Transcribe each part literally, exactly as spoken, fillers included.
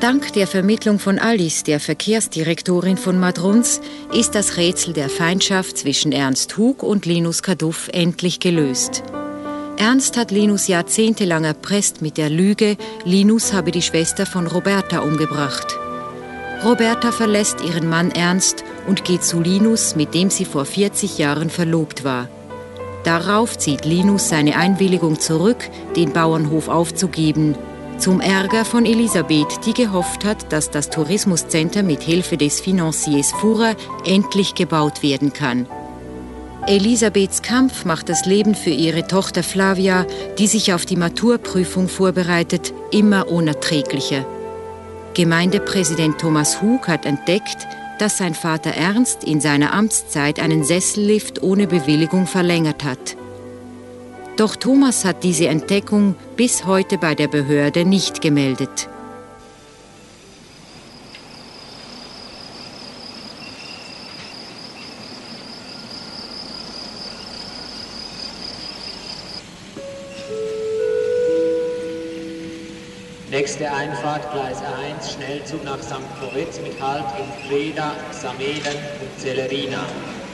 Dank der Vermittlung von Alice, der Verkehrsdirektorin von Madrunz, ist das Rätsel der Feindschaft zwischen Ernst Hug und Linus Kaduff endlich gelöst. Ernst hat Linus jahrzehntelang erpresst mit der Lüge, Linus habe die Schwester von Roberta umgebracht. Roberta verlässt ihren Mann Ernst und geht zu Linus, mit dem sie vor vierzig Jahren verlobt war. Darauf zieht Linus seine Einwilligung zurück, den Bauernhof aufzugeben, zum Ärger von Elisabeth, die gehofft hat, dass das Tourismuscenter mit Hilfe des Financiers Fuhrer endlich gebaut werden kann. Elisabeths Kampf macht das Leben für ihre Tochter Flavia, die sich auf die Maturprüfung vorbereitet, immer unerträglicher. Gemeindepräsident Thomas Hug hat entdeckt, dass sein Vater Ernst in seiner Amtszeit einen Sessellift ohne Bewilligung verlängert hat. Doch Thomas hat diese Entdeckung bis heute bei der Behörde nicht gemeldet. Nächste Einfahrt Gleis eins, Schnellzug nach Sankt Moritz mit Halt in Breda, Samelen und Celerina.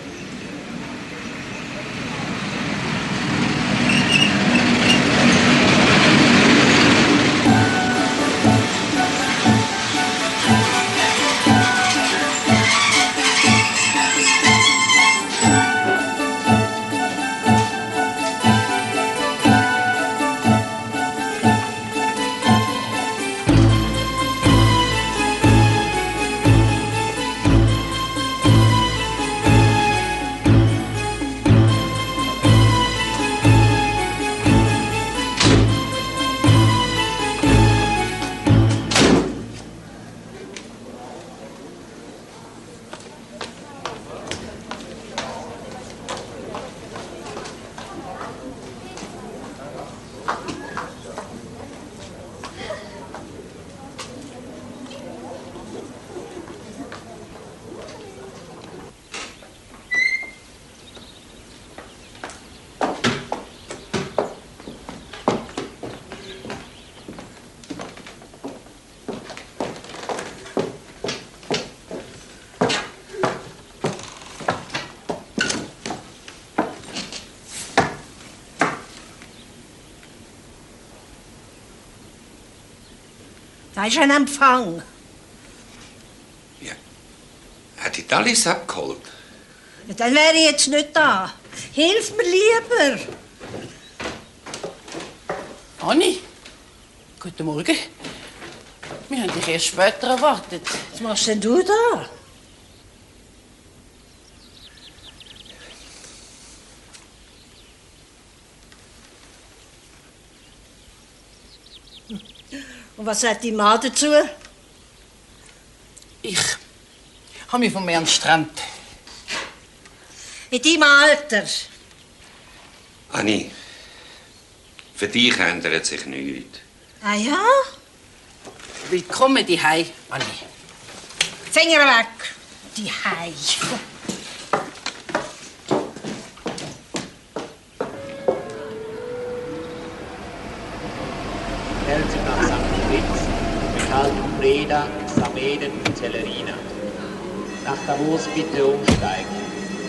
Da ist ein Empfang. Ja. Hat die Alice abgeholt? Ja, dann wäre ich jetzt nicht da. Hilf mir lieber. Anni, guten Morgen. Wir haben dich erst später erwartet. Was machst denn du da? Und was sagt die Mann dazu? Ich habe mich von Ernst getrennt. In deinem Alter? Anni, für dich ändert sich nichts. Ah ja? Willkommen daheim, Anni. Finger weg, die Hei. Schnellzug nach Sankt Moritz mit Halt in Breda, Samelen und Celerina. Nach Davos bitte umsteigen.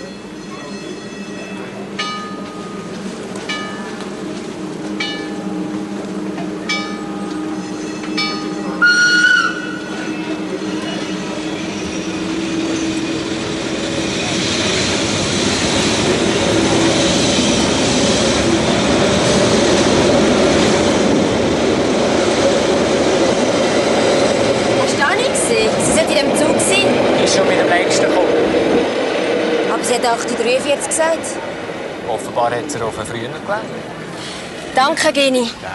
achtunddreiundvierzig gesagt? Offenbar hat er auf einen früher gelernt. Danke, Geni. Ja.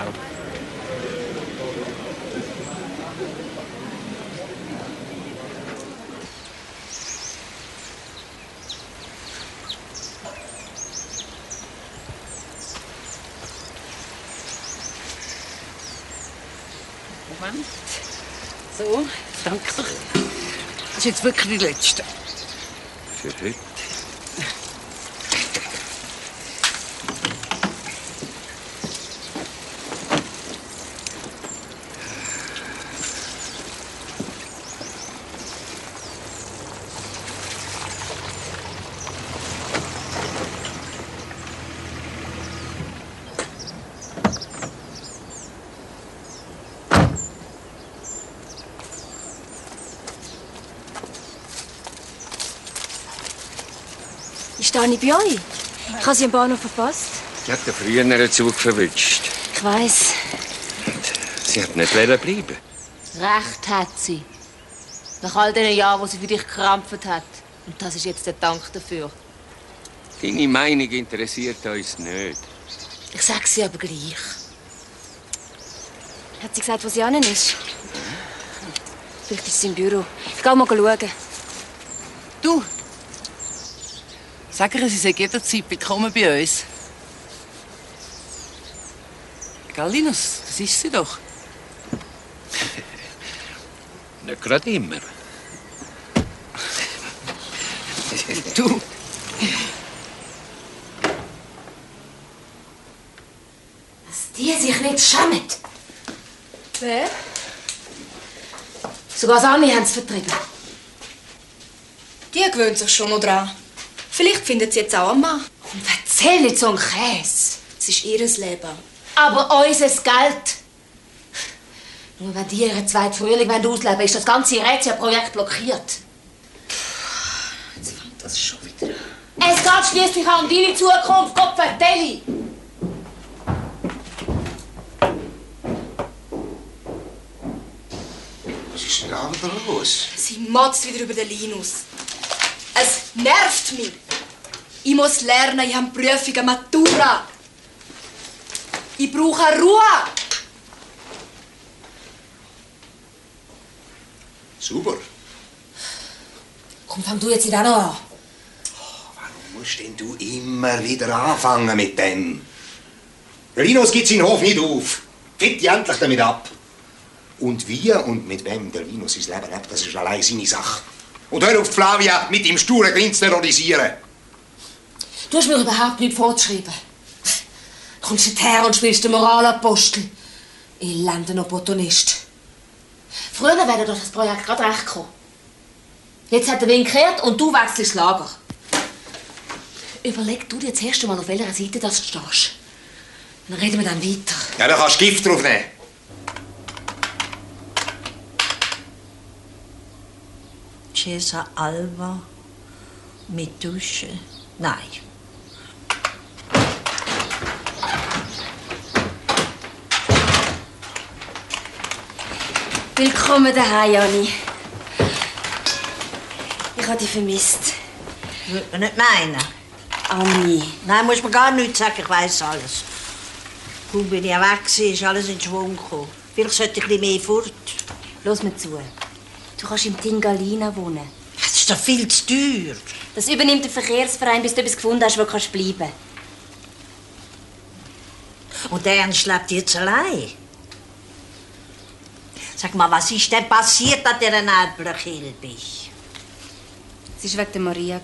Moment. So, danke. Das ist jetzt wirklich die letzte. Für heute. Stehe ich bei euch? Ich habe sie am Bahnhof verpasst. Sie hat den früheren Zug verwünscht. Ich weiss. Sie hat nicht bleiben. Recht hat sie. Nach all den Jahren, wo sie für dich gekrampft hat. Und das ist jetzt der Dank dafür. Deine Meinung interessiert uns nicht. Ich sag sie aber gleich. Hat sie gesagt, wo sie hin ist? Vielleicht ist sie im Büro. Ich gehe mal schauen. Du, sag ihr, sie sei jederzeit willkommen bei uns. Gell, Linus? Das ist sie doch. Nicht gerade immer. Du. Dass die sich nicht schämen. Wer? Sogar das Anni haben sie vertrieben. Die gewöhnt sich schon noch dran. Vielleicht findet sie jetzt auch einen Mann. Und erzähl nicht so einen Käse. Es ist ihr Leben. Aber unser Geld. Nur wenn die ihren zweiten Frühling ausleben wollen, ist das ganze Rätselprojekt blockiert. Jetzt fängt das schon wieder an. Es geht schließlich auch um deine Zukunft, Gott vertelle. Was ist denn da wieder los? Sie motzt wieder über den Linus. Es nervt mich. Ich muss lernen, ich habe Prüfungen, Matura. Ich brauche Ruhe. Super. Komm, fang du jetzt nicht auch noch an. Warum musst denn du immer wieder anfangen mit dem? Der Linus gibt seinen Hof nicht auf. Find dich endlich damit ab. Und wie und mit wem der Linus sein Leben lebt, das ist allein seine Sache. Und hör auf, Flavia mit dem sturen Grinz zu terrorisieren. Du hast mir überhaupt nichts vorzuschreiben. Du kommst nicht her und spielst den Moralapostel. Elender Opportunist. Früher wäre doch das Projekt gerade recht gekommen. Jetzt hat der Wind gekehrt und du wechselst das Lager. Überleg du dir jetzt erst einmal, auf welcher Seite das du stehst. Dann reden wir dann weiter. Ja, da kannst du Gift drauf nehmen. Cesa Alba mit Dusche. Nein. Willkommen daheim, Janni. Ich habe dich vermisst. Würde man nicht meinen. Anni. Nein, muss man gar nichts sagen, ich weiss alles. Kaum bin ich weg war, ist alles in Schwung gekommen. Vielleicht sollte ich ein bisschen mehr fort. Los mir zu. Du kannst im Tingalina wohnen. Das ist doch viel zu teuer. Das übernimmt der Verkehrsverein, bis du etwas gefunden hast, wo du kannst bleiben. Und der Ernst lebt jetzt allein. Sag mal, was ist denn passiert an dieser Erblerkilbe? Es war wegen der Maria.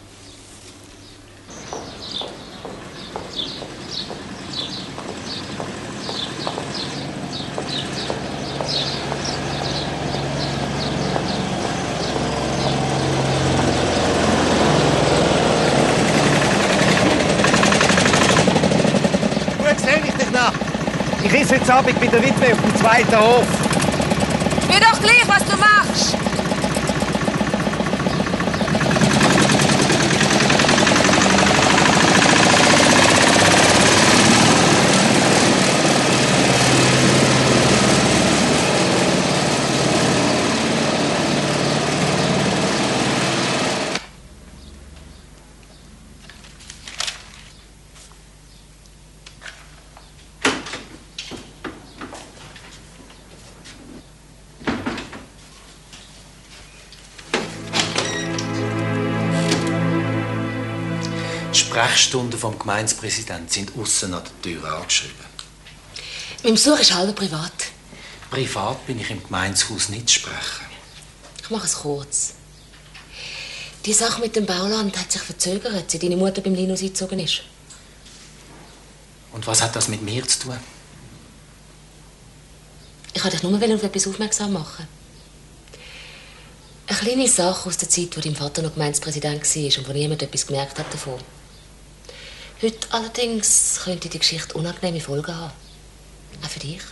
Gut, stell ich dich nach. Ich esse heute Abend bei der Witwe auf dem zweiten Hof. Mir doch gleich, was du machst. Die Sprechstunden vom Gemeindepräsidenten sind außen an der Tür angeschrieben. Mein Besuch ist halb privat. Privat bin ich im Gemeindehaus nicht zu sprechen. Ich mache es kurz. Die Sache mit dem Bauland hat sich verzögert, seit deine Mutter beim Linus eingezogen ist. Und was hat das mit mir zu tun? Ich wollte dich nur auf etwas aufmerksam machen. Eine kleine Sache aus der Zeit, wo dein Vater noch Gemeindepräsident war und wo niemand etwas gemerkt hat davon. Heute allerdings könnte die Geschichte unangenehme Folgen haben. Auch für dich.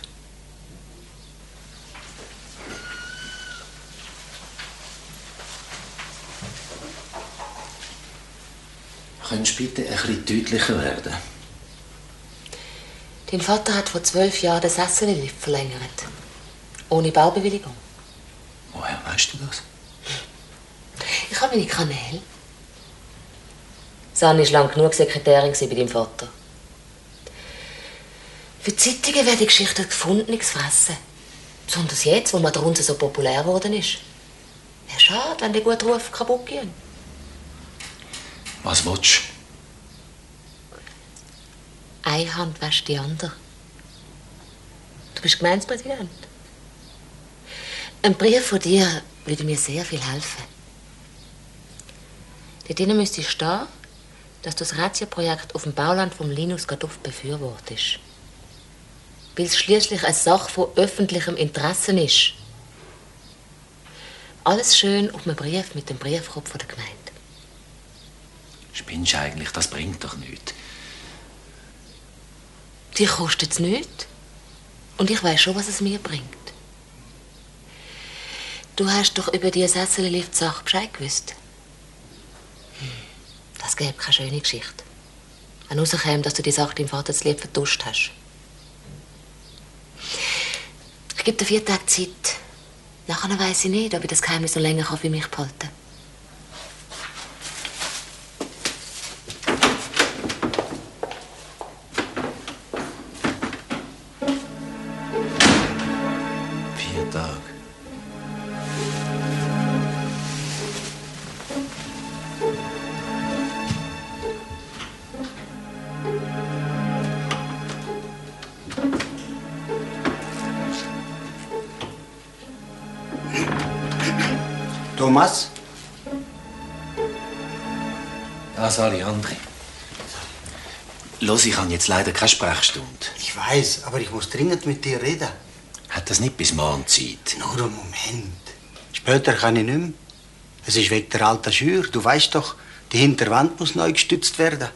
Könntest du bitte ein bisschen deutlicher werden? Dein Vater hat vor zwölf Jahren den Sessellift verlängert. Ohne Baubewilligung. Woher weißt du das? Ich habe meine Kanäle. Sanni war lang genug Sekretärin bei deinem Vater. Für die Zeitungen werden die Geschichten gefunden, nichts fressen. Besonders jetzt, wo Madrunse so populär geworden ist. Wäre schade, wenn der gute Ruf kaputt gehen. Was willst du? Eine Hand wäscht die andere. Du bist Gemeindepräsident. Ein Brief von dir würde mir sehr viel helfen. Dort drinnen müsste stehen, dass du das Razzia-Projekt auf dem Bauland von Linus Kaduff befürwortest. Weil es schliesslich eine Sache von öffentlichem Interesse ist. Alles schön auf einem Brief mit dem Briefkopf der Gemeinde. Spinnst du eigentlich? Das bringt doch nichts. Dir kostet es nichts. Und ich weiß schon, was es mir bringt. Du hast doch über die Sessellift-Sache Bescheid gewusst. Hm, das gäbe keine schöne Geschichte. Wenn rauskäme, dass du die Sache deinem Vater zu lieb vertuscht hast. Ich gebe dir vier Tage Zeit. Nachher weiss ich nicht, ob ich das Geheimnis noch länger für mich behalten kann. Vier Tage. Thomas? Ah, Sali, André. Los, ich habe jetzt leider keine Sprechstunde. Ich weiß, aber ich muss dringend mit dir reden. Hat das nicht bis morgen Zeit? Nur einen Moment. Später kann ich nicht mehr. Es ist wegen der alten Schür. Du weißt doch, die Hinterwand muss neu gestützt werden.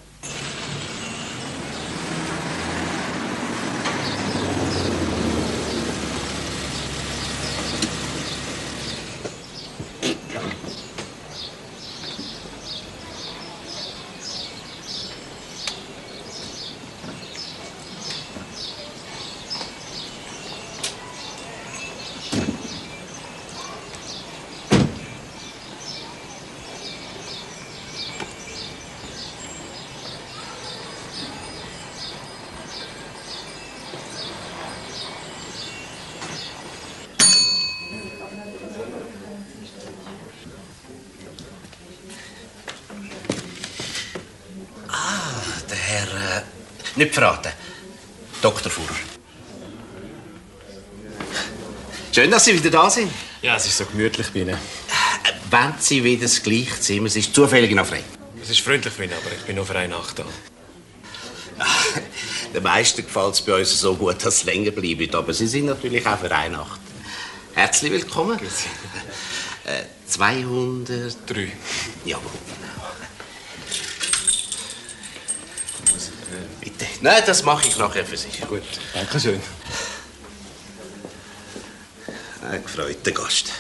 Nicht verraten. Doktor Fuhrer. Schön, dass Sie wieder da sind. Ja, es ist so gemütlich bei Ihnen. Äh, wollen Sie wieder das gleiche Zimmer? Es ist zufällig noch frei. Es ist freundlich von Ihnen, aber ich bin nur für eine Nacht da. Den meisten gefällt es bei uns so gut, dass Sie länger bleiben. Aber Sie sind natürlich auch für eine Nacht. Herzlich willkommen. äh, zweihundertdrei. Jawohl. Bitte. Nein, das mache ich nachher für Sie. Gut, danke schön. Ein gefreuter Gast.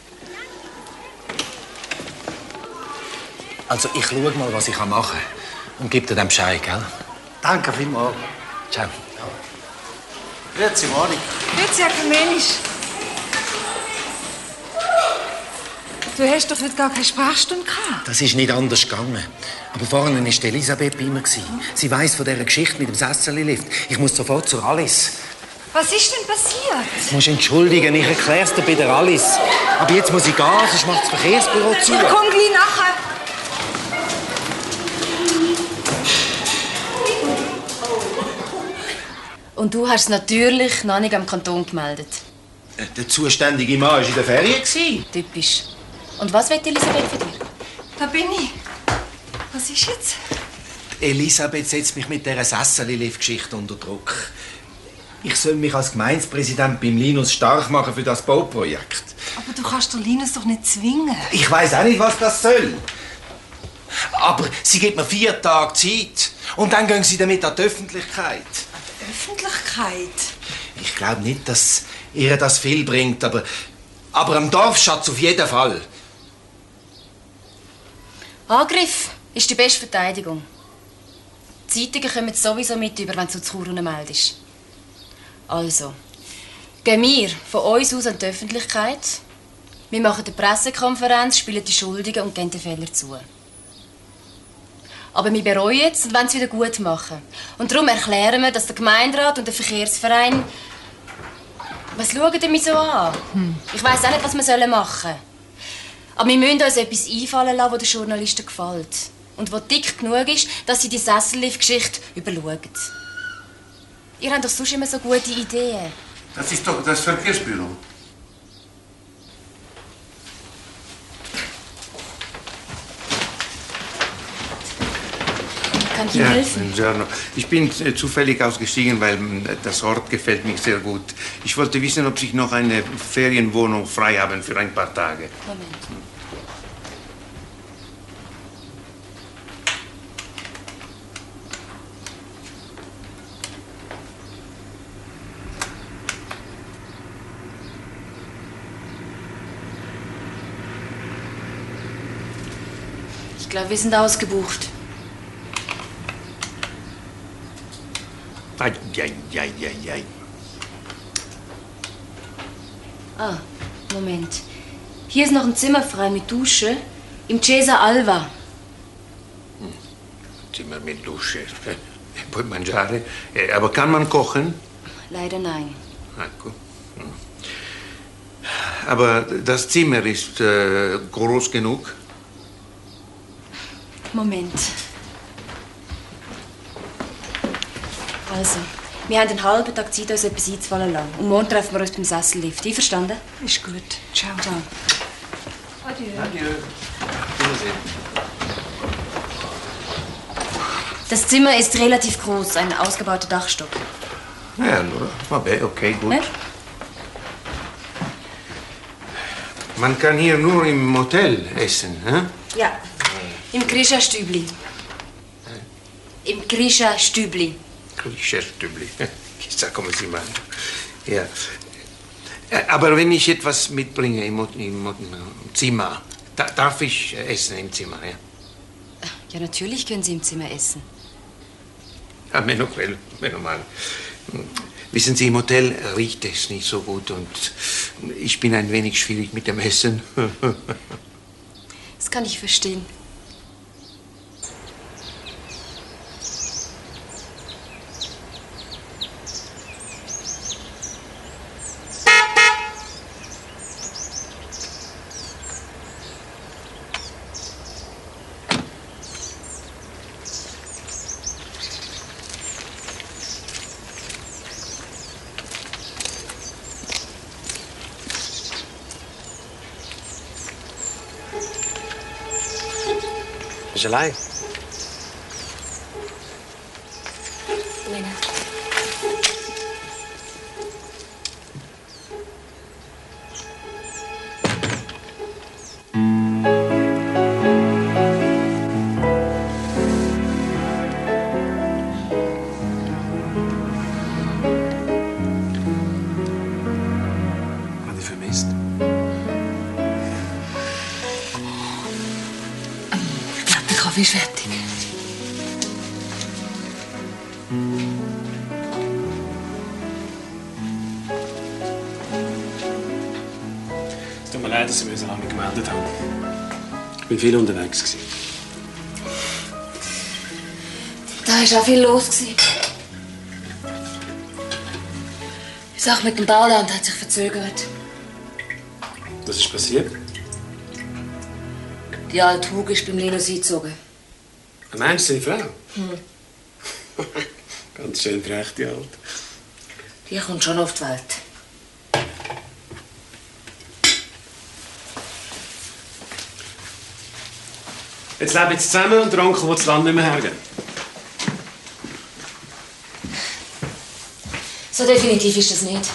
Also, ich schaue mal, was ich machen kann. Und gebe dir dann Bescheid, gell? Danke vielmals. Ciao. Grüezi, Monika. Grüezi, Herr Mensch. Du hast doch heute gar keine Sprechstunde gehabt. Das ist nicht anders gegangen. Aber vorhin war Elisabeth bei mir. Sie weiss von dieser Geschichte mit dem Sessellift. Ich muss sofort zur Alice. Was ist denn passiert? Du musst entschuldigen, ich erklär's dir bei der Alice. Aber jetzt muss ich gehen, sonst macht das Verkehrsbüro zu. Ich komm gleich nachher. Und du hast es natürlich noch nicht am Kanton gemeldet. Der zuständige Mann war in der Ferien. Typisch. Und was will Elisabeth für dich? Da bin ich. Was ist jetzt? Elisabeth setzt mich mit dieser Sessellift-Geschichte unter Druck. Ich soll mich als Gemeindepräsident beim Linus stark machen für das Bauprojekt. Aber du kannst den Linus doch nicht zwingen. Ich weiß auch nicht, was das soll. Aber sie gibt mir vier Tage Zeit. Und dann gehen sie damit an die Öffentlichkeit. An die Öffentlichkeit? Ich glaube nicht, dass ihr das viel bringt, aber, aber am Dorfschatz auf jeden Fall. Angriff Ist die beste Verteidigung. Die Zeitungen kommen sowieso mit über, wenn du zu Chur meldest. Also, gehen wir von uns aus an die Öffentlichkeit. Wir machen eine Pressekonferenz, spielen die Schuldigen und geben den Fehler zu. Aber wir bereuen es und wollen es wieder gut machen. Und darum erklären wir, dass der Gemeinderat und der Verkehrsverein... Was schauen ihr mich so an? Hm. Ich weiss auch nicht, was wir machen sollen. Aber wir müssen uns etwas einfallen lassen, das den Journalisten gefällt. Und das dick genug ist, dass sie die Sessellift-Geschichte überschauen. Ihr habt doch sonst immer so gute Ideen. Das ist doch das Verkehrsbüro. Kann ich Ihnen Ja, helfen? buongiorno. Ich bin äh, zufällig ausgestiegen, weil äh, das Ort gefällt mir sehr gut. Ich wollte wissen, ob Sie noch eine Ferienwohnung frei haben für ein paar Tage. Moment. Ich glaube, wir sind ausgebucht. Ai, ai, ai, ai, ai. Ah, Moment. Hier ist noch ein Zimmer frei mit Dusche im Cesa Alva. Zimmer mit Dusche. Puoi mangiare. Eh, aber kann man kochen? Leider nein. Ecco. Aber das Zimmer ist äh, groß genug? Moment. Also, wir haben einen halben Tag Zeit, uns etwas einfallen zu lassen. Und morgen treffen wir uns beim Sessellift. Einverstanden? Ist gut. Ciao. Ciao. Adieu. Adieu. Wiedersehen. Das Zimmer ist relativ groß, ein ausgebauter Dachstock. Ja, allora, vabbè, okay, gut. Ne? Man kann hier nur im Hotel essen, hä? Ja, im Grisha-Stübli. Im Grisha-Stübli. Klischee-Stübli. Chissà come si mangia. Ja. Äh, Aber wenn ich etwas mitbringe im, im, im Zimmer, da, darf ich essen im Zimmer, ja? Ja, natürlich können Sie im Zimmer essen. Ja, meno quello, meno male. Wissen Sie, im Hotel riecht es nicht so gut und ich bin ein wenig schwierig mit dem Essen. Das kann ich verstehen. Bist du allein? Lena. Hab dich vermisst. Ich glaube, der Kaffee ist fertig. Es tut mir leid, dass ich mich so lange gemeldet habe. Ich bin viel unterwegs gewesen. Da war auch viel los. Die Sache mit dem Bauland hat sich verzögert. Was ist passiert? Die alte Hug ist beim Linus eingezogen. Meinst du, die Frau? Hm. Ganz schön frech, die Alte. Die kommt schon auf die Welt. Jetzt leben sie zusammen und der Onkel will das Land nicht mehr hergeben. So definitiv ist das nicht.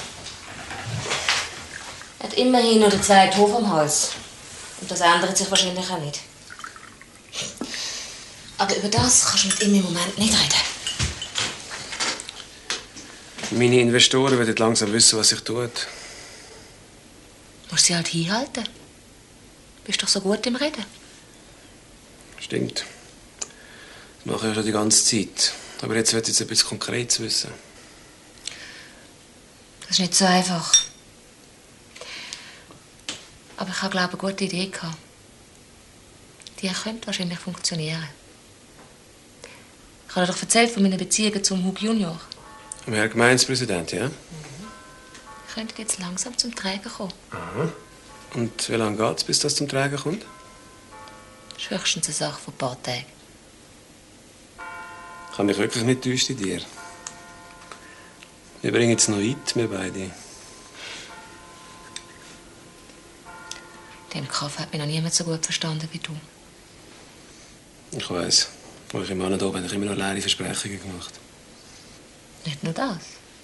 Er hat immerhin noch den zweiten Hof am Hals. Und das ändert sich wahrscheinlich auch nicht. Aber über das kannst du mit ihm im Moment nicht reden. Meine Investoren werden langsam wissen, was sich tut. Du musst sie halt hinhalten. Bist doch so gut im Reden. Stimmt. Das mache ich ja schon die ganze Zeit. Aber jetzt will ich jetzt etwas Konkretes wissen. Das ist nicht so einfach. Aber ich habe, glaube ich, eine gute Idee gehabt. Die könnte wahrscheinlich funktionieren. Ich habe dir doch erzählt von meinen Beziehungen zum Hug Junior. Am Herr Gemeindepräsident, ja? Mhm. Ich könnte jetzt langsam zum Träger kommen. Aha. Und wie lange geht es, bis das zum Träger kommt? Das ist höchstens eine Sache von ein paar Tagen. Ich habe mich wirklich nicht täuscht in dir. Wir bringen jetzt noch weit, wir beide. In dem Kaffee hat mich noch niemand so gut verstanden wie du. Ich weiss. Als ich im Mann da bin, habe ich immer noch leere Versprechungen gemacht. Nicht nur das.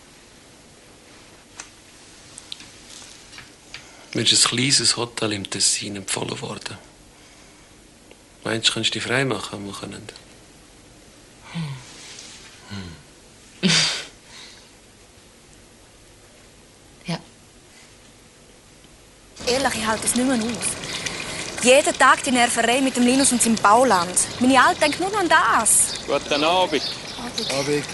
Mir ist ein kleines Hotel im Tessin empfohlen worden. Meinst du, kannst du dich frei machen am Wochenende? Hm. Hm. Ja. Ehrlich, ich halte das nicht mehr aus. Jeden Tag die Nerverei mit dem Linus und seinem Bauland. Meine Alte denkt nur noch an das. Guten Abend. Abend. Abend.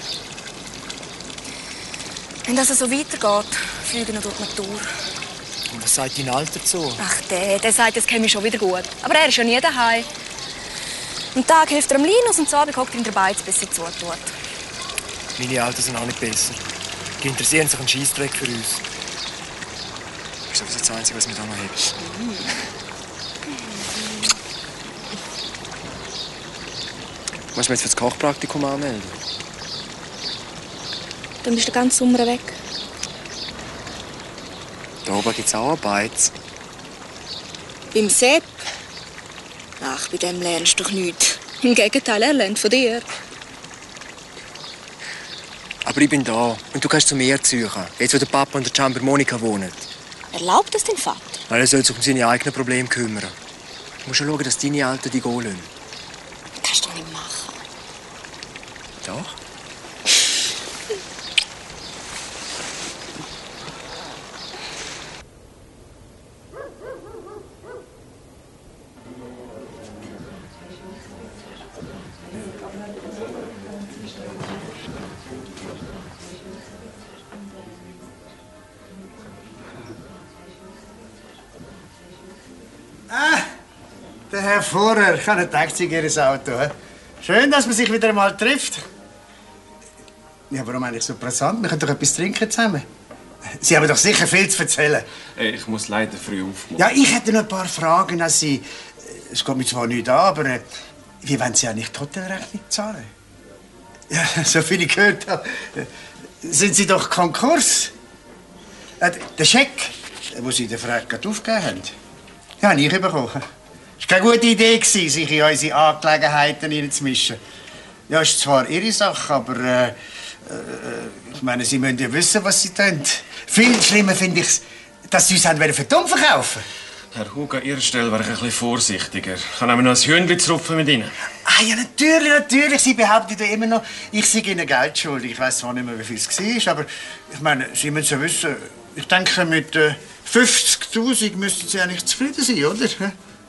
Wenn das so weitergeht, fliegen wir durch die Natur. Und was sagt dein Alter dazu? Ach, der, der sagt, das käme schon wieder gut. Aber er ist ja nie daheim. Am Tag hilft er dem Linus und am Abend hockt ihm der Beiz, bis er zutut. Meine Eltern sind auch nicht besser. Die interessieren sich einen Scheissdreck für uns. Das ist das Einzige, was mich da noch hebt. Musst du mich jetzt für das Kochpraktikum anmelden? Dann bist du den ganzen Sommer weg. Da oben gibt es auch Arbeit. Beim Sepp? Ach, bei dem lernst du doch nichts. Im Gegenteil, er lernt von dir. Aber ich bin da und du kannst zu mir ziehen. Jetzt, wo der Papa und der Chamber Monika wohnen. Erlaubt das dein Vater? Weil er soll sich um seine eigenen Probleme kümmern. Du musst schon schauen, dass deine Alten dich gehen lassen. Das kannst du doch nicht machen. Doch. Ah, der Herr Vorer, ich habe gedacht, Sie gehen ins Auto. He? Schön, dass man sich wieder einmal trifft. Ja, warum eigentlich so brisant? Wir können doch etwas trinken zusammen. Sie haben doch sicher viel zu erzählen. Ich muss leider früh aufmachen. Ja, ich hätte noch ein paar Fragen an Sie. Es geht mir zwar nicht an, aber äh, wie wollen Sie eigentlich die Hotelrechnung zahlen? Ja, so viel ich gehört habe, äh, sind Sie doch Konkurs. Äh, der Scheck, den Sie der Frau gerade aufgegeben haben, den habe ich bekommen. Es war keine gute Idee, sich in unsere Angelegenheiten hineinzumischen. Ja, ist zwar Ihre Sache, aber äh, äh, ich meine, Sie müssen ja wissen, was Sie tun. Viel schlimmer finde ich es, dass Sie uns haben für dumm verkaufen. Herr Hug, an Ihrer Stelle wäre ich ein bisschen vorsichtiger. Ich kann aber noch ein Hühnchen zurupfen mit Ihnen. Ah ja, natürlich, natürlich. Sie behaupten ja immer noch, ich sei Ihnen Geld schuldig. Ich weiss zwar nicht mehr, wie viel es war, aber ich meine, Sie müssen ja wissen, ich denke, mit äh, fünfzigtausend müssten Sie eigentlich zufrieden sein, oder? Ich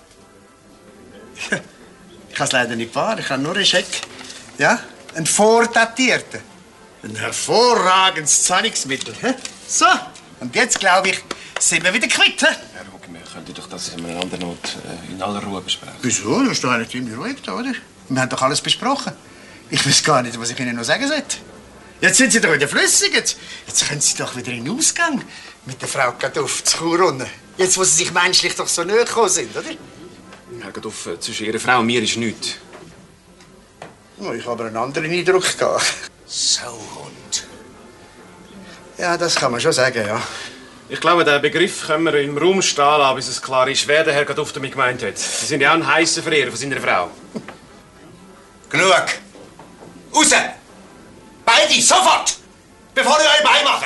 kann es leider nicht wahr. Ich habe nur einen Scheck. Ja, einen vordatierten. Ein hervorragendes Zahlungsmittel. So, und jetzt, glaube ich, sind wir wieder quitt. Herr Hug, wir könnten doch das in einer anderen Not äh, in aller Ruhe besprechen. Wieso? Das ist doch eigentlich ziemlich ruhig da, oder? Wir haben doch alles besprochen. Ich weiß gar nicht, was ich Ihnen noch sagen sollte. Jetzt sind Sie doch wieder flüssig. Jetzt, jetzt können Sie doch wieder in den Ausgang mit der Frau Gaduff zu Chur. Jetzt, wo Sie sich menschlich doch so nahe gekommen sind, oder? Herr Gaduff, zwischen Ihrer Frau und mir ist nichts. Oh, ich habe aber einen anderen Eindruck gehabt. Sauhund. Ja, das kann man schon sagen, ja. Ich glaube, den Begriff können wir im Raum stehen lassen, bis es klar ist, wer der Herr Gaduff damit gemeint hat. Sie sind ja auch ein heisser Verehrer von seiner Frau. Genug! Raus! Beide, sofort! Bevor ihr euch beimachen!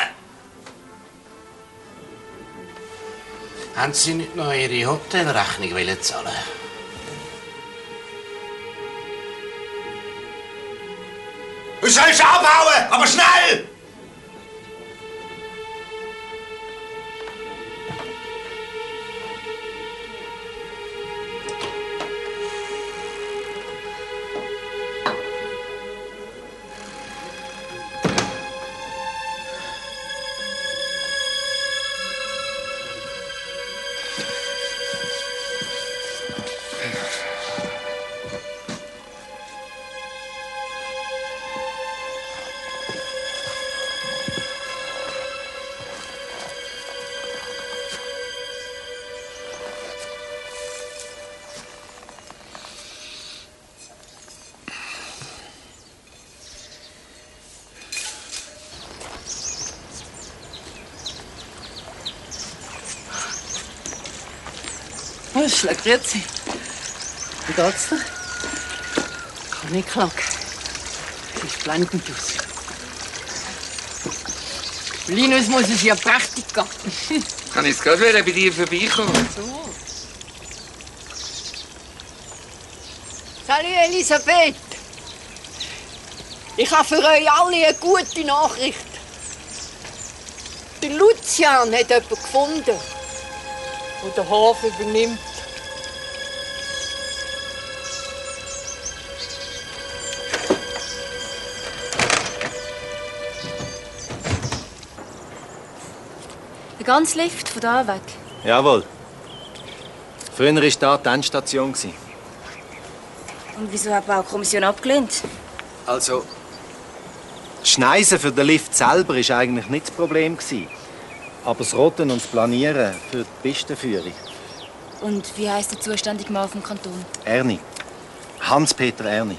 Haben Sie nicht noch Ihre Hotelrechnung wollen zahlen? Du sollst abhauen, aber schnell! Röschle, grüezi. Wie geht's dir? Kann nicht klagen. Sieht blendend aus. Linus muss es ja prächtig gehen. Kann ich jetzt gerade wieder bei dir vorbeikommen? So. Salut Elisabeth. Ich habe für euch alle eine gute Nachricht. Der Lucian hat jemanden gefunden, der den Hof übernimmt. Der ganze Lift von da weg? Jawohl. Früher war da die Endstation. Und wieso hat die Baukommission abgelehnt? Also, das Schneisen für den Lift selber war eigentlich nicht das Problem. Aber das Rotten und das Planieren für die Pistenführung. Und wie heisst der zuständige Mann vom Kanton? Erni. Hans-Peter Erni.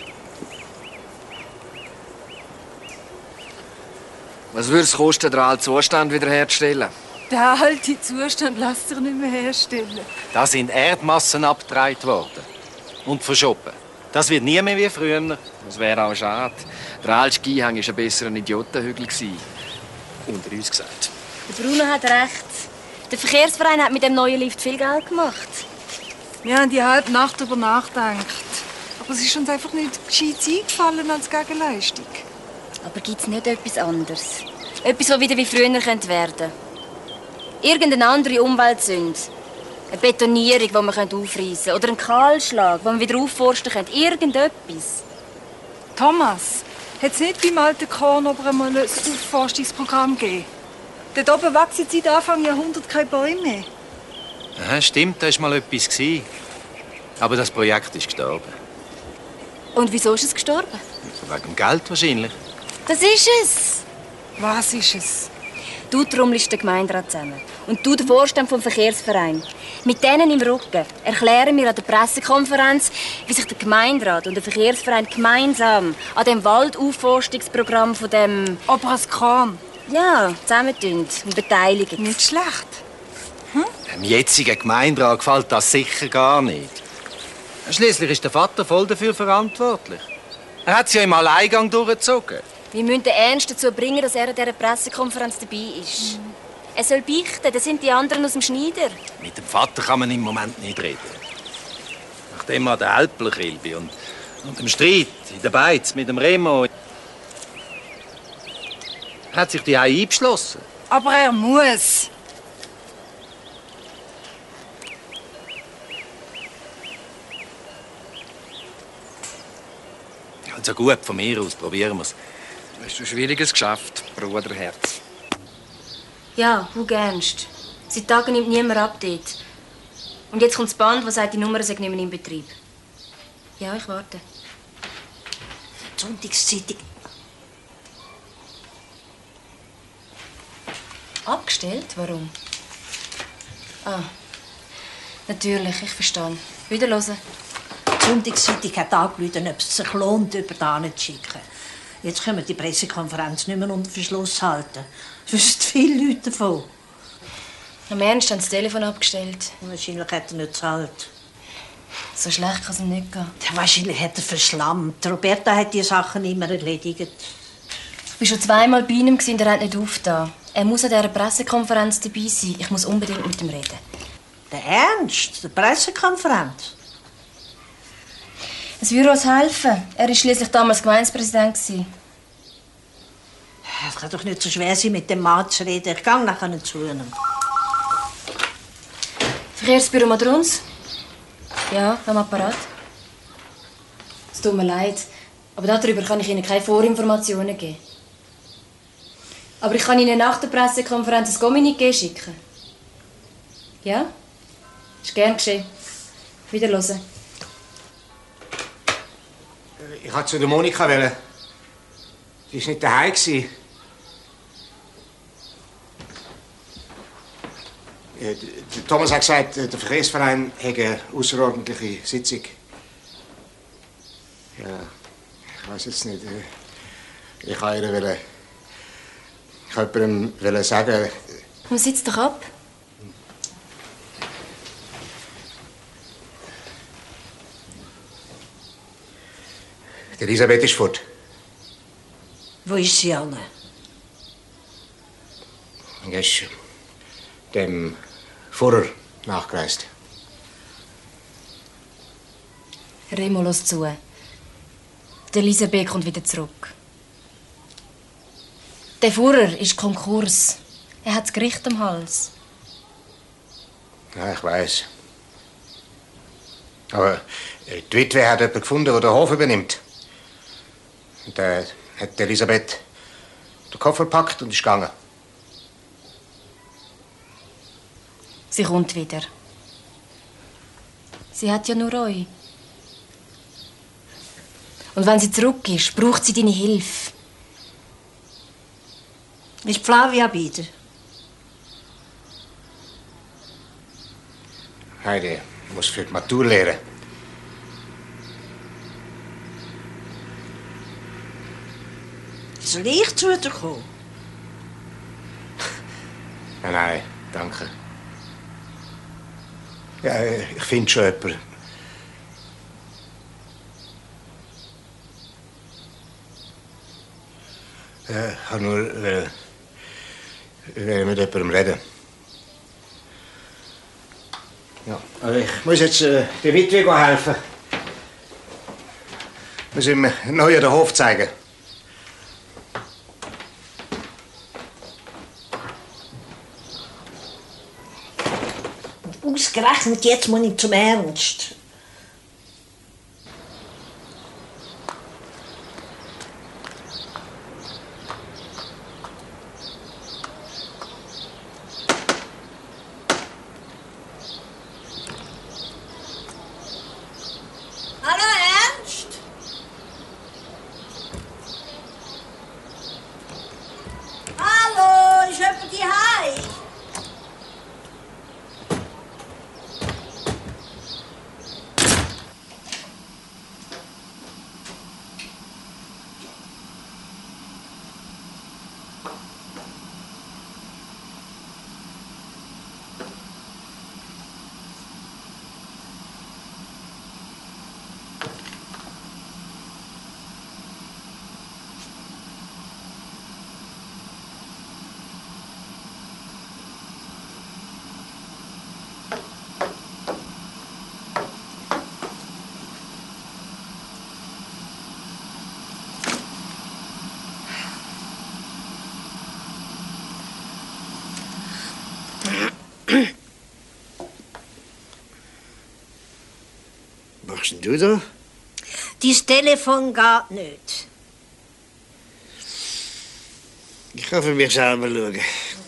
Was würde es kosten, den alten Zustand wiederherzustellen? Der alte Zustand lässt sich nicht mehr herstellen. Da sind Erdmassen abgetragen worden. Und verschoben. Das wird nie mehr wie früher. Das wäre auch schade. Der alte Skihang war ein besserer Idiotenhügel. Unter uns gesagt. Der Bruno hat recht. Der Verkehrsverein hat mit dem neuen Lift viel Geld gemacht. Wir haben die halbe Nacht darüber nachgedacht. Aber es ist uns einfach nicht gescheit eingefallen als Gegenleistung. Aber gibt es nicht etwas anderes? Etwas, das wieder wie früher werden könnte? Irgendeine andere Umweltsünde? Eine Betonierung, die man aufreißen könnte? Oder einen Kahlschlag, den man wieder aufforsten könnte? Irgendetwas? Thomas, hat es nicht beim alten Korn aber einmal ein Aufforstungsprogramm gegeben? Dort oben wachsen seit Anfang Jahrhundert keine Bäume mehr. Ja, stimmt, da war mal etwas. Aber das Projekt ist gestorben. Und wieso ist es gestorben? Wegen dem Geld wahrscheinlich. Das ist es. Was ist es? Du trommelst den Gemeinderat zusammen. Und du, der Vorstand vom Verkehrsverein. Mit denen im Rücken erklären wir an der Pressekonferenz, wie sich der Gemeinderat und der Verkehrsverein gemeinsam an dem Waldaufforstungsprogramm von dem... Oberes Korn. Ja, zusammentun und beteiligen. Nicht schlecht. Hm? Dem jetzigen Gemeinderat gefällt das sicher gar nicht. Schließlich ist der Vater voll dafür verantwortlich. Er hat es ja im Alleingang durchgezogen. Wir müssen den Ernst dazu bringen, dass er an dieser Pressekonferenz dabei ist. Mhm. Er soll beichten, das sind die anderen aus dem Schneider. Mit dem Vater kann man im Moment nicht reden. Nachdem er der Alplerkilbe und, und dem Streit in der Beiz mit dem Remo hat sich die eingeschlossen. Aber er muss. Also gut, von mir aus probieren wir es. Das ist ein schwieriges Geschäft, Bruderherz. Ja, Hug Ernst. Seit Tagen nimmt niemand ab dort. Und jetzt kommt das Band, das sagt, die Nummer sei nicht mehr in Betrieb. Ja, ich warte. Die Sonntagszeitung. Abgestellt? Warum? Ah, natürlich, ich verstehe. Wieder hören. Die Sonntagszeitung hat angerufen, ob es sich lohnt, über da zu schicken. Jetzt können wir die Pressekonferenz nicht mehr unter Verschluss halten. Es wissen viele Leute davon. Am Ernst haben sie das Telefon abgestellt. Wahrscheinlich hat er nicht gezahlt. So schlecht kann es ihm nicht gehen. Wahrscheinlich hat er verschlammt. Roberta hat die Sachen immer erledigt. Ich war schon zweimal bei ihm und er hat nicht aufgetan. Er muss an dieser Pressekonferenz dabei sein. Ich muss unbedingt mit ihm reden. Der Ernst? Die Pressekonferenz? Es würde uns helfen. Er war schliesslich damals Gemeindepräsident. Es kann doch nicht so schwer sein, mit dem Mann zu reden. Ich gehe nachher zu ihm. Verkehrsbüro Madrons? Ja, am Apparat. Es tut mir leid, aber darüber kann ich Ihnen keine Vorinformationen geben. Aber ich kann Ihnen nach der Pressekonferenz ein Kommuniqué schicken. Ja? Ist gern geschehen. Wiederhören. Ich wollte zu der Monika. Sie war nicht daheim. Thomas hat gesagt, der Verkehrsverein hätte eine außerordentliche Sitzung. Ja, ich weiß jetzt nicht. Ich wollte ihr ich wollte jemandem sagen. Nun sitz doch ab. Die Elisabeth ist fort. Wo ist sie alle? Er ist dem Pfarrer nachgereist. Remo, los zu. Die Elisabeth kommt wieder zurück. Der Pfarrer ist Konkurs. Er hat das Gericht am Hals. Ja, ich weiß. Aber äh, die Witwe hat jemanden gefunden, der den Hof übernimmt. Und der hat Elisabeth den Koffer gepackt und ist gegangen. Sie kommt wieder. Sie hat ja nur euch. Und wenn sie zurück ist, braucht sie deine Hilfe. Ist Flavia wieder? Heidi muss für die Matur lernen. Soll ich zu dir kommen? Nein, nein, danke. Ja, ich finde schon jemanden. Ja, ich kann nur äh, äh, mit jemandem reden. Ja, also ich muss jetzt äh, der Witwe helfen. Ich muss ihm neu den Hof zeigen. Ausgerechnet jetzt muss ich zum Ernst. Hallo, Ernst? Hallo, ist jemand die Hause? Was machst denn du da? Dein Telefon geht nicht. Ich kann für mich selber schauen.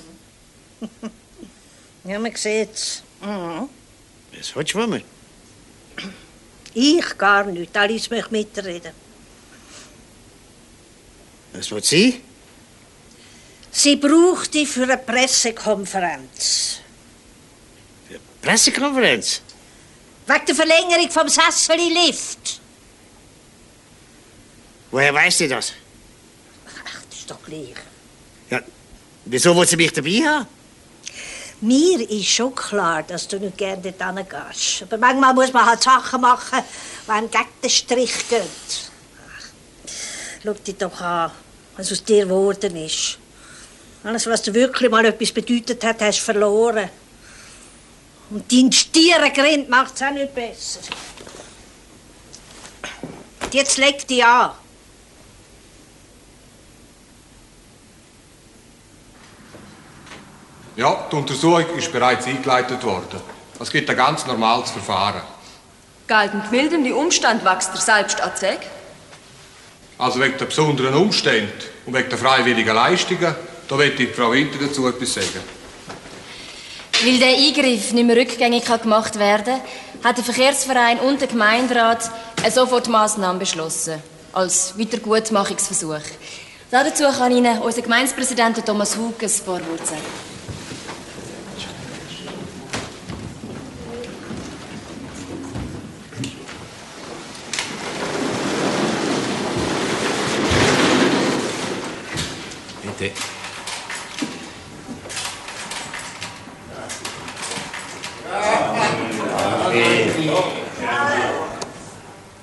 Ja, man sieht's. Mhm. Was willst du von mir? Ich gar nicht. Alice möchte mitreden. Was will sie? Sie braucht dich für eine Pressekonferenz. Pressekonferenz? Wegen der Verlängerung vom Sesseli-Lift. Woher weiss sie das? Ach, das ist doch gleich. Ja, wieso will sie mich dabei haben? Mir ist schon klar, dass du nicht gerne dort hingehst. Aber manchmal muss man halt Sachen machen, die einem gegen den Strich gehen. Ach, schau dich doch an, was aus dir geworden ist. Alles, was dir wirklich mal etwas bedeutet hat, hast du verloren. Und dein Stierengrind macht es auch nicht besser. Und jetzt leg dich an. Ja, die Untersuchung ist bereits eingeleitet worden. Es gibt ein ganz normales Verfahren. Geltend mildernde Umstand wächst der selbst anzeig. Also wegen der besonderen Umstände und wegen der freiwilligen Leistungen, da möchte die Frau Winter dazu etwas sagen. Weil der Eingriff nicht mehr rückgängig gemacht werden kann, hat der Verkehrsverein und der Gemeinderat eine Sofortmaßnahme beschlossen. Als Wiedergutmachungsversuch. Dazu kann Ihnen unser Gemeindepräsident Thomas Hug ein paar Worte sagen. Bitte.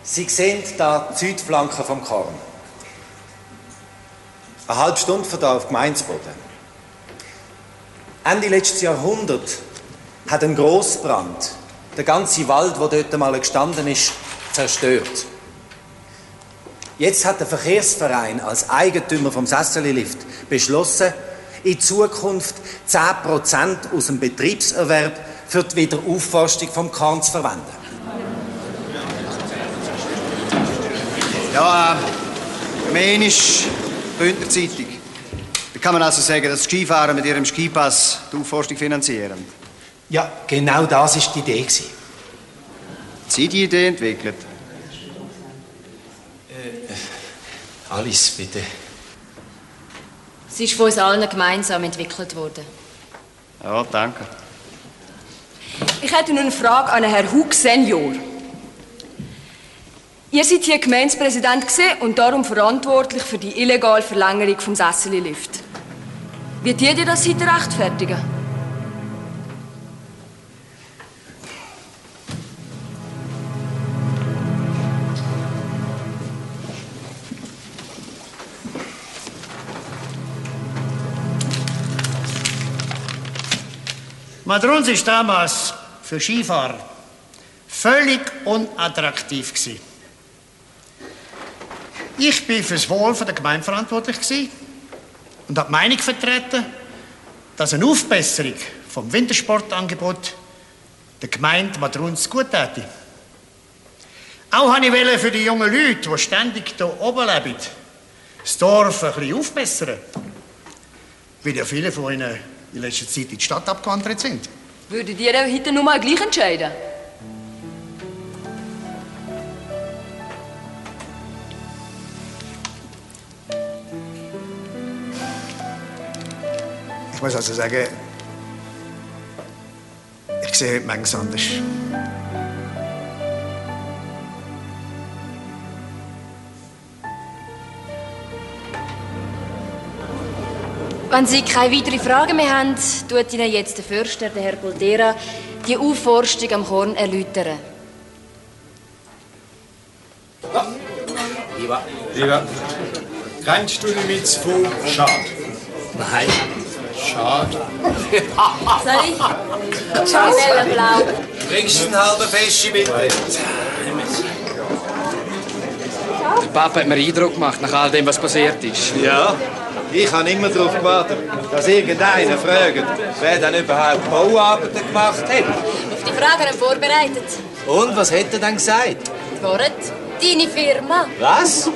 Sie sehen da die Südflanke vom Korn. Eine halbe Stunde von da auf Gemeindeboden. Ende letzten Jahrhundert hat ein Grossbrand den ganzen Wald, der dort einmal gestanden ist, zerstört. Jetzt hat der Verkehrsverein als Eigentümer vom Sessellift beschlossen, in Zukunft zehn Prozent aus dem Betriebserwerb für die Wiederaufforstung vom Korn zu verwenden. Ja, äh, mein ist Bündner Zeitung. Da kann man also sagen, dass die Skifahrer mit ihrem Skipass die Aufforstung finanzieren. Ja, genau das war die Idee. Sie die Idee entwickelt? Äh, Alice, bitte. Sie ist von uns allen gemeinsam entwickelt worden. Ja, danke. Ich hätte noch eine Frage an Herrn Hug Senior. Ihr seid hier Gemeindepräsident und darum verantwortlich für die illegale Verlängerung vom Sessellift. Wie tut ihr das heute rechtfertigen? Madrons war damals für Skifahrer völlig unattraktiv. Ich war für das Wohl der Gemeinde verantwortlich und habe die Meinung vertreten, dass eine Aufbesserung vom Wintersportangebot der Gemeinde Madrons gut täte. Auch wollte ich für die jungen Leute, die ständig hier oben leben, das Dorf ein bisschen aufbessern. Weil ja viele von ihnen in letzter Zeit in die Stadt abgewandert sind. Würdet ihr heute nur mal gleich entscheiden? Ich muss also sagen, ich sehe heute manches anders. Wenn Sie keine weiteren Fragen mehr haben, tut Ihnen jetzt der Förster, der Herr Goldera, die Aufforstung am Korn erläutern. Lieber. Lieber. Kennst du die Witz von Schad? Nein. Schade. Soll ich? Schnellenblau. Bringst du einen halben Feschi bitte? Der Papa hat mir Eindruck gemacht, nach all dem, was passiert ist. Ja, ich habe immer darauf gewartet, dass irgendeiner fragt, wer dann überhaupt Bauarbeiten gemacht hat. Auf die Frage haben wir vorbereitet. Und, was hat er dann gesagt? Die Worte, deine Firma. Was?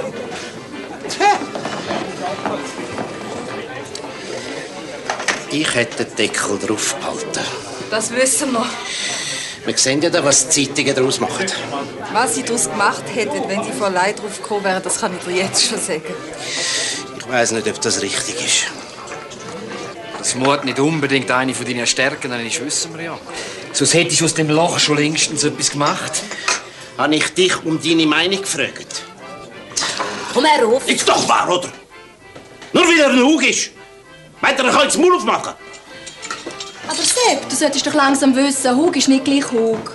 Ich hätte den Deckel drauf behalten. Das wissen wir. Wir sehen ja da, was die Zeitungen daraus machen. Was Sie daraus gemacht hätten, wenn Sie vor Leid drauf gekommen wären, das kann ich dir jetzt schon sagen. Ich weiss nicht, ob das richtig ist. Dass Mord nicht unbedingt eine von deinen Stärken ist, wissen wir ja. Sonst hättest du aus dem Loch schon längstens etwas gemacht. Habe ich dich um deine Meinung gefragt? Komm her, Ruf. Ist doch wahr, oder? Nur weil er ein Hug ist. Meint er, er kann das Maul aufmachen? Aber Sepp, du solltest doch langsam wissen, Hug ist nicht gleich Hug.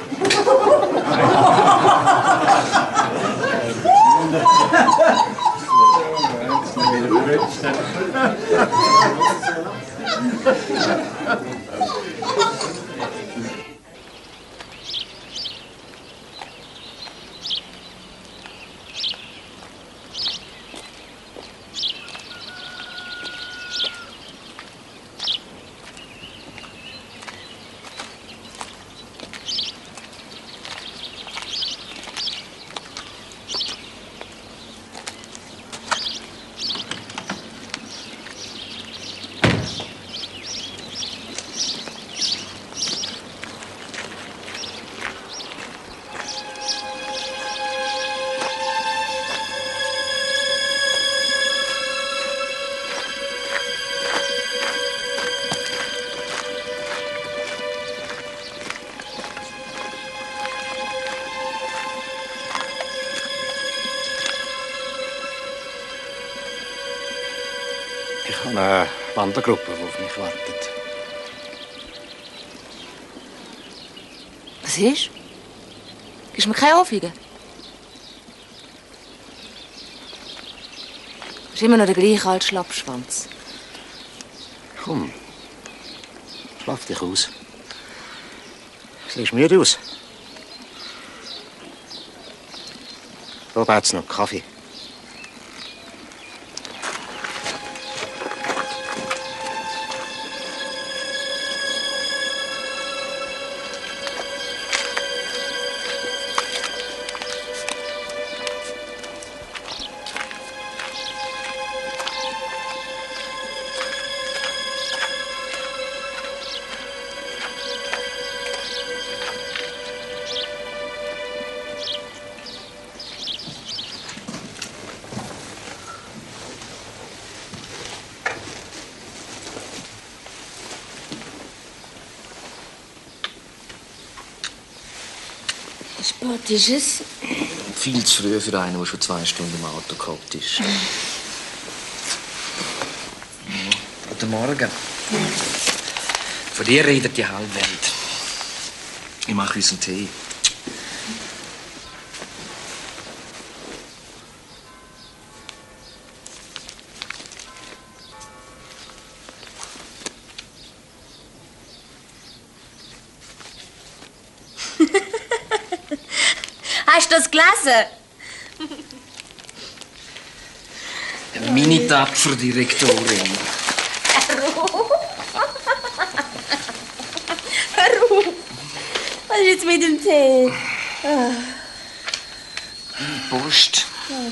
Ich habe eine Wandergruppe, die auf mich wartet. Was ist? Gibst du mir keine Anfliegen? ist immer noch der gleiche alte Schlappschwanz. Komm, schlaf dich aus. Du siehst müde aus. Da hat's noch Kaffee. Spät ist es. Viel zu früh für einen, der schon zwei Stunden im Auto gehockt ist. Guten Morgen. Von dir redet die halbe Welt. Ich mache uns einen Tee. Hast du das gelesen? Eine Mini-Tapfer-Direktorin. Warum? Was ist jetzt mit dem Tee? Ah. Post.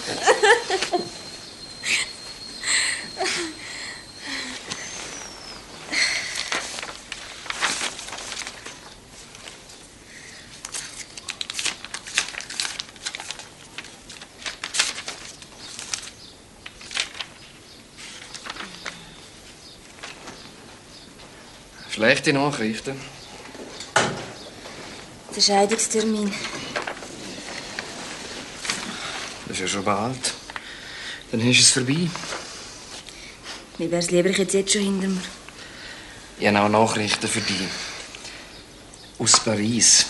Schlechte Nachrichten. Der Scheidungstermin. Das ist ja schon bald. Dann ist es vorbei. Mir wär's lieber, ich hätte jetzt schon hinter mir. Ich habe auch Nachrichten für dich. Aus Paris.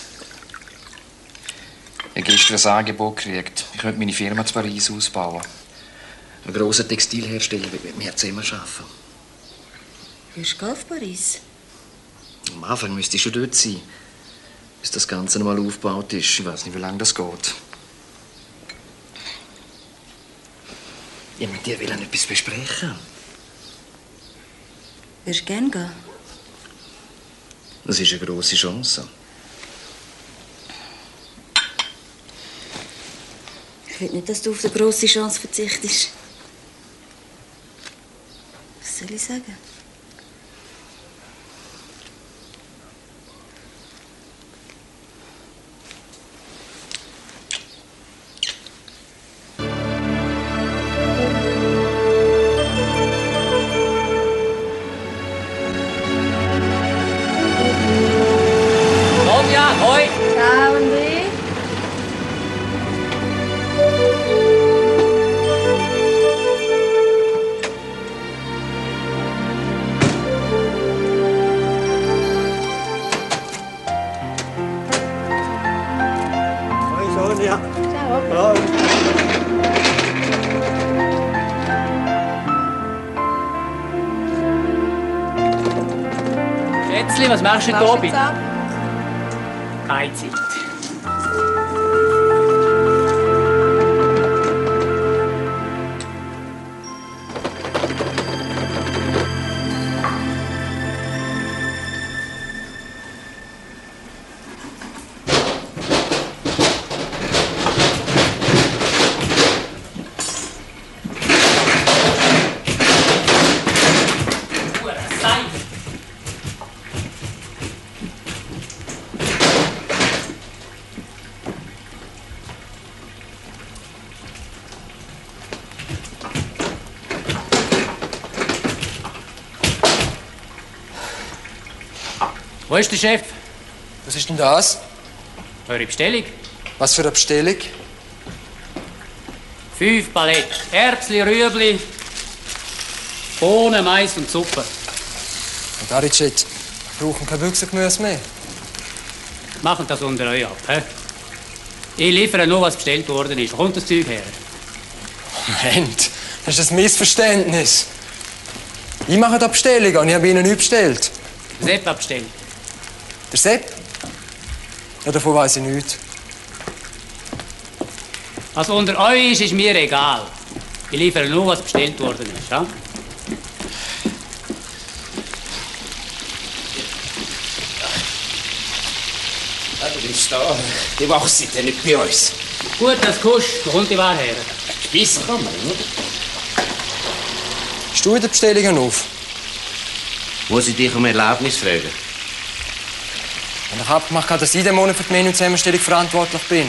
Ich habe gestern ein Angebot gekriegt. Ich könnte meine Firma zu Paris ausbauen. Ein grosser Textilhersteller will mit mir zusammenarbeiten. Wirst du auf Paris? Am Anfang müsste ich schon dort sein, bis das Ganze noch mal aufgebaut ist. Ich weiß nicht, wie lange das geht. Ich mit dir will etwas besprechen. Würdest du gern gehen? Das ist eine grosse Chance. Ich will nicht, dass du auf die grosse Chance verzichtest. Was soll ich sagen? Schätzli, was machst du denn da bitte? Keine Zeit. Wo ist der Chef? Was ist denn das? Eure Bestellung? Was für eine Bestellung? Fünf Palette. Erbsli, Rüebli, Bohnen, Mais und Suppe. Und Aricet, wir brauchen kein Büchsengemüse mehr. Machen das unter euch ab. He? Ich liefere nur, was bestellt worden ist. Wo kommt das Zeug her? Moment, Das ist ein Missverständnis. Ich mache die Bestellung und ich habe Ihnen nichts bestellt. Sepp abstellen. Der Sepp? Ja, davon weiss ich nichts. Was unter euch ist, ist mir egal. Ich liefere nur, was bestellt worden ist. Ja? Ja, du bist da. Die Woche seid ihr nicht bei uns. Gut, das kostet. Wo kommt die Ware her? Speiskammer, oder? Hast du die Bestellungen auf? Muss ich dich um Erlaubnis fragen? Und ich habe abgemacht, dass ich diesen Monat für die Menüzusammenstellung verantwortlich bin.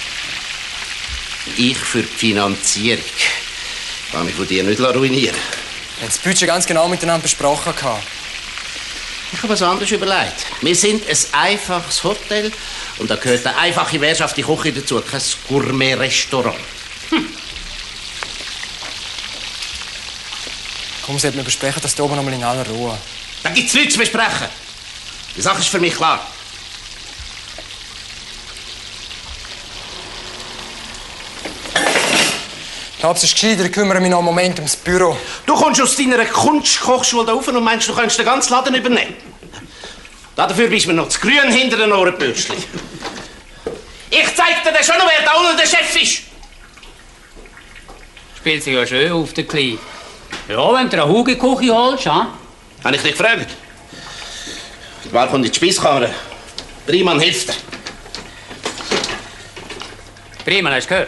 Ich für die Finanzierung. Ich kann mich von dir nicht ruinieren. Wir haben das Budget ganz genau miteinander besprochen. Ich habe was anderes überlegt. Wir sind ein einfaches Hotel und da gehört eine einfache wirtschaftliche Küche dazu, kein Gourmet-Restaurant. Hm. Komm, sollten wir besprechen, das hier oben noch mal in aller Ruhe. Da gibt es nichts zu besprechen. Die Sache ist für mich klar. Ich glaube, es ist gescheiter, ich kümmere mich noch einen Moment ums Büro. Du kommst aus deiner Kunstkochschule da rauf und meinst, du könntest den ganzen Laden übernehmen. Dafür bist du mir noch zu grün hinter den Ohrenbürstchen. Ich zeig dir dann schon noch, wer da unten der Chef ist. Spielt sich ja schön auf der Kleine. Ja, wenn du eine Hugeküche holst, ja? Habe ich dich gefragt? Die Wahl kommt in die Speiskammer. Prima, hilft dir. Prima, hast du gehört?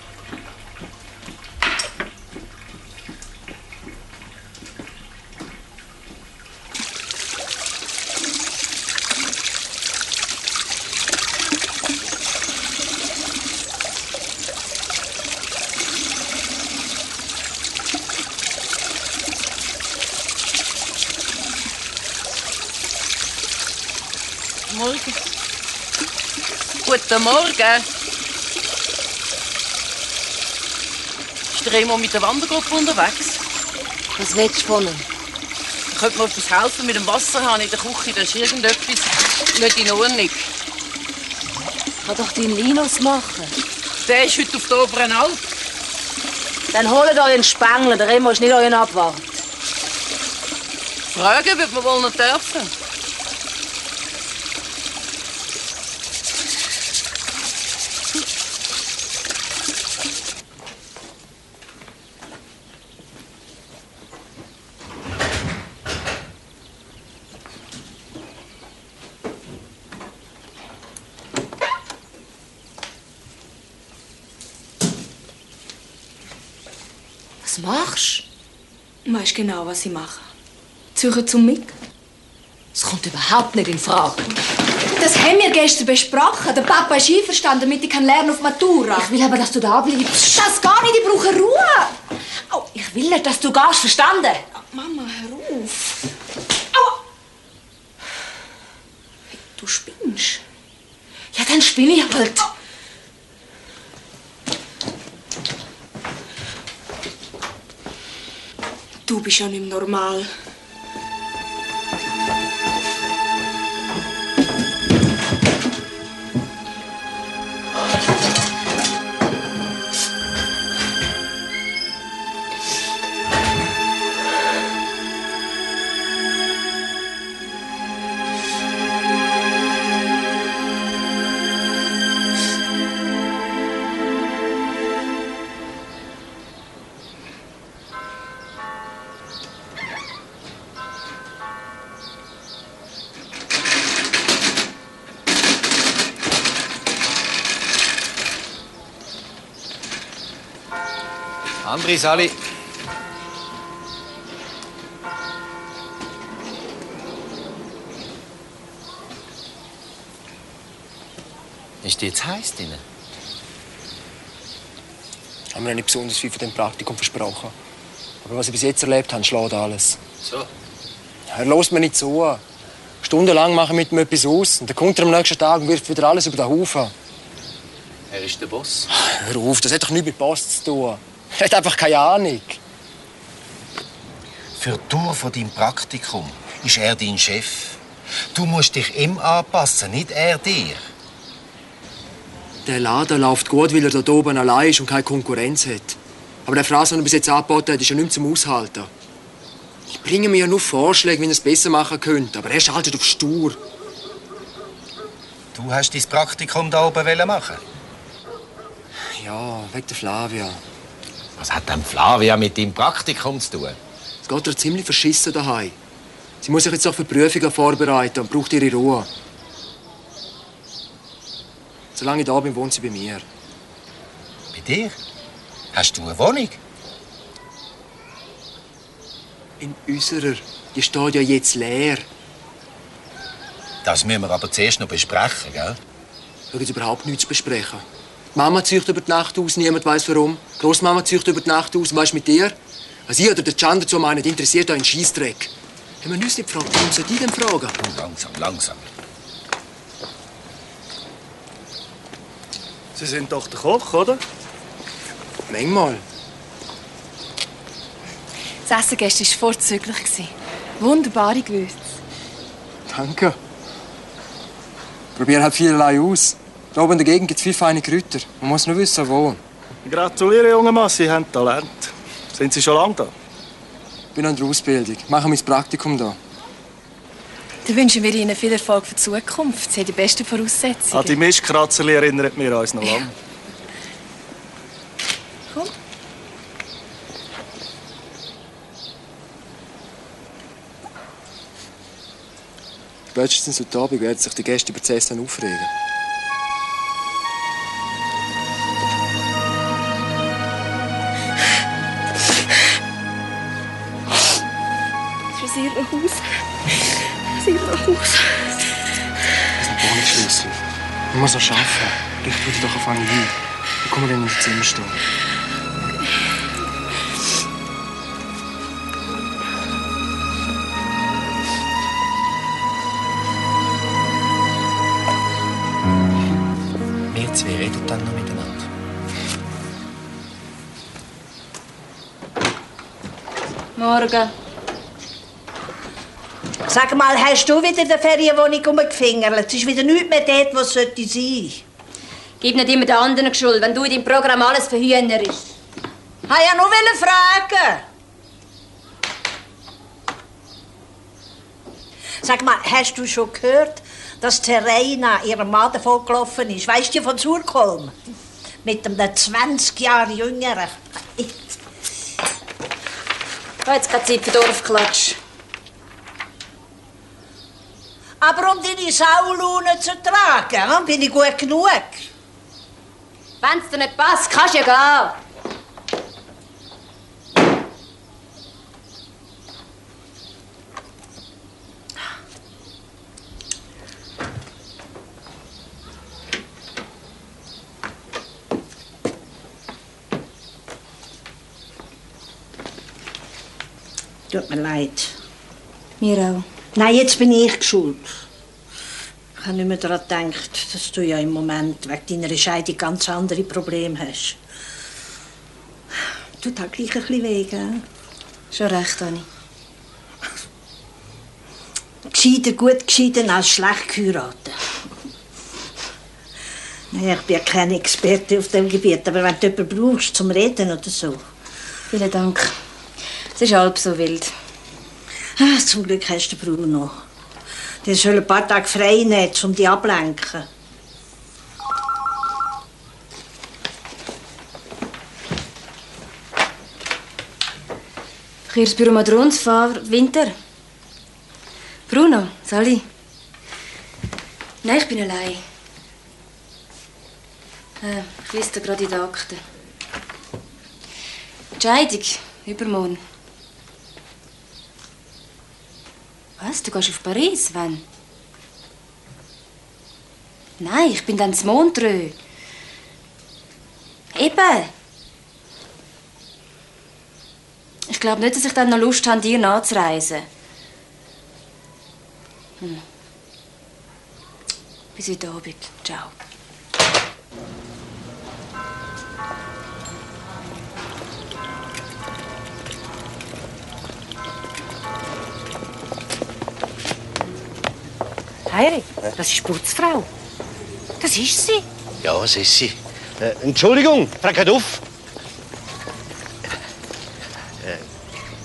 Morgen. Guten Morgen. Ist der Remo mit der Wandergruppe unterwegs? Was willst du von ihm? Könnte mir etwas helfen mit dem Wasserhahn in der Küche? Da ist irgendetwas nicht in Ordnung. Kann doch dein Linus machen. Der ist heute auf der oberen Alp. Dann holt euch einen Spengler, der Remo ist nicht euren Abwart. Fragen wird man wohl noch dürfen. Was machst du? Du weißt genau, was ich mache. Zürcher zum Mick? Das kommt überhaupt nicht in Frage. Das haben wir gestern besprochen. Der Papa ist einverstanden, damit ich lernen auf Matura. Ich will aber, dass du da bleibst. Das gar nicht, ich brauche Ruhe. Oh, ich will nicht, dass du gehst, verstanden? Mama, hör auf. Aua. Du spinnst. Ja, dann spinne ich halt. Du bist ja nicht normal. André, Sali. Ist die jetzt heiß drin? Haben wir nicht besonders viel von dem Praktikum versprochen. Aber was ich bis jetzt erlebt habe, schlägt alles. So? Er lässt mir nicht zu. Stundenlang machen wir mit ihm etwas aus. Und dann kommt er am nächsten Tag und wirft wieder alles über den Haufen. Er ist der Boss. Hör auf, das hat doch nichts mit Post zu tun. Er hat einfach keine Ahnung. Für die Dauer von deinem Praktikum ist er dein Chef. Du musst dich ihm anpassen, nicht er dir. Der Laden läuft gut, weil er dort oben allein ist und keine Konkurrenz hat. Aber der Fraß, den er bis jetzt angeboten hat, ist ja nicht mehr zum Aushalten. Ich bringe mir ja nur Vorschläge, wie er es besser machen könnte, aber er schaltet auf stur. Du hast dein Praktikum da oben machen? Ja, wegen der Flavia. Was hat denn Flavia mit deinem Praktikum zu tun? Es geht ihr ziemlich verschissen daheim. Sie muss sich jetzt auch für Prüfungen vorbereiten und braucht ihre Ruhe. Solange ich da bin, wohnt sie bei mir. Bei dir? Hast du eine Wohnung? In unserer. Die steht ja jetzt leer. Das müssen wir aber zuerst noch besprechen, gell? Da gibt es überhaupt nichts zu besprechen. Die Mama zieht über die Nacht aus, niemand weiß warum. Die Großmama zieht über die Nacht aus, weißt mit dir? Was ich oder der Can dazu meinen, interessiert einen Scheissdreck. Wenn man uns nicht fragt, warum soll ich denn fragen? Langsam, langsam. Sie sind doch der Koch, oder? Manchmal. Das Essen gestern war vorzüglich. Wunderbare Gewürze. Danke. Probier halt vielerlei aus. Da oben in der Gegend gibt es viele feine Kräuter. Man muss nur wissen, wo. Gratuliere, junger Mann, Sie haben Talent. Sind Sie schon lange da? Ich bin an der Ausbildung. Mache mein Praktikum da. Dann wünschen wir Ihnen viel Erfolg für die Zukunft. Sie haben die besten Voraussetzungen. An die Mischkratzerli erinnert mir uns noch lange. Komm. Spätestens heute Abend werden sich die Gäste über das Essen aufregen. Für Sie Ihr Haus. Für Ihr Haus. Das ist ein Wohnungsschlüssel. Ich muss noch arbeiten. Vielleicht würde ich doch auf einen hin. Dann kommen wir dann in das Zimmer stehen. Wir zwei reden dann noch miteinander. Morgen. Sag mal, hast du wieder in der Ferienwohnung rumgefingert? Es ist wieder nichts mehr dort, was sollte sein. Gib nicht immer den anderen die Schuld, wenn du in deinem Programm alles verhühnerst. Ich wollte ja nur fragen. Sag mal, hast du schon gehört, dass Terena ihrem Mann davongelaufen ist? Weißt du, von Surkolm? Mit einem zwanzig Jahre jüngeren. Ich habe jetzt keine Zeit für Dorfklatsch. Aber um deine Saulaune zu tragen, bin ich gut genug. Wenn es dir nicht passt, kannst du ja gehen. Tut mir leid. Mir auch. Nein, jetzt bin ich schuld. Ich habe nicht mehr daran gedacht, dass du ja im Moment wegen deiner Scheidung ganz andere Probleme hast. Tut halt gleich ein bisschen weh, gell? Schon recht, Anni. Gescheiter gut geschieden als schlecht geheiratet. Naja, ich bin ja keine Experte auf dem Gebiet, aber wenn du jemanden brauchst zum Reden oder so. Vielen Dank. Es ist halb so wild. Ah, zum Glück hast du Bruno. Der soll ein paar Tage frei nehmen, um dich ablenken. Verkehrsbüro Madrons, Fahr, Winter. Bruno, Sally. Nein, ich bin allein. Äh, ich lese dir gerade in die Akten. Entscheidung, übermorgen. Was? Du gehst auf Paris? Wann? Nein, ich bin dann in Montreux. Eben. Ich glaube nicht, dass ich dann noch Lust habe, dir nachzureisen. Hm. Bis heute Abend. Ciao. Heiri, das ist die Putzfrau. Das ist sie. Ja, das ist sie. Äh, Entschuldigung, Frau Kaduff.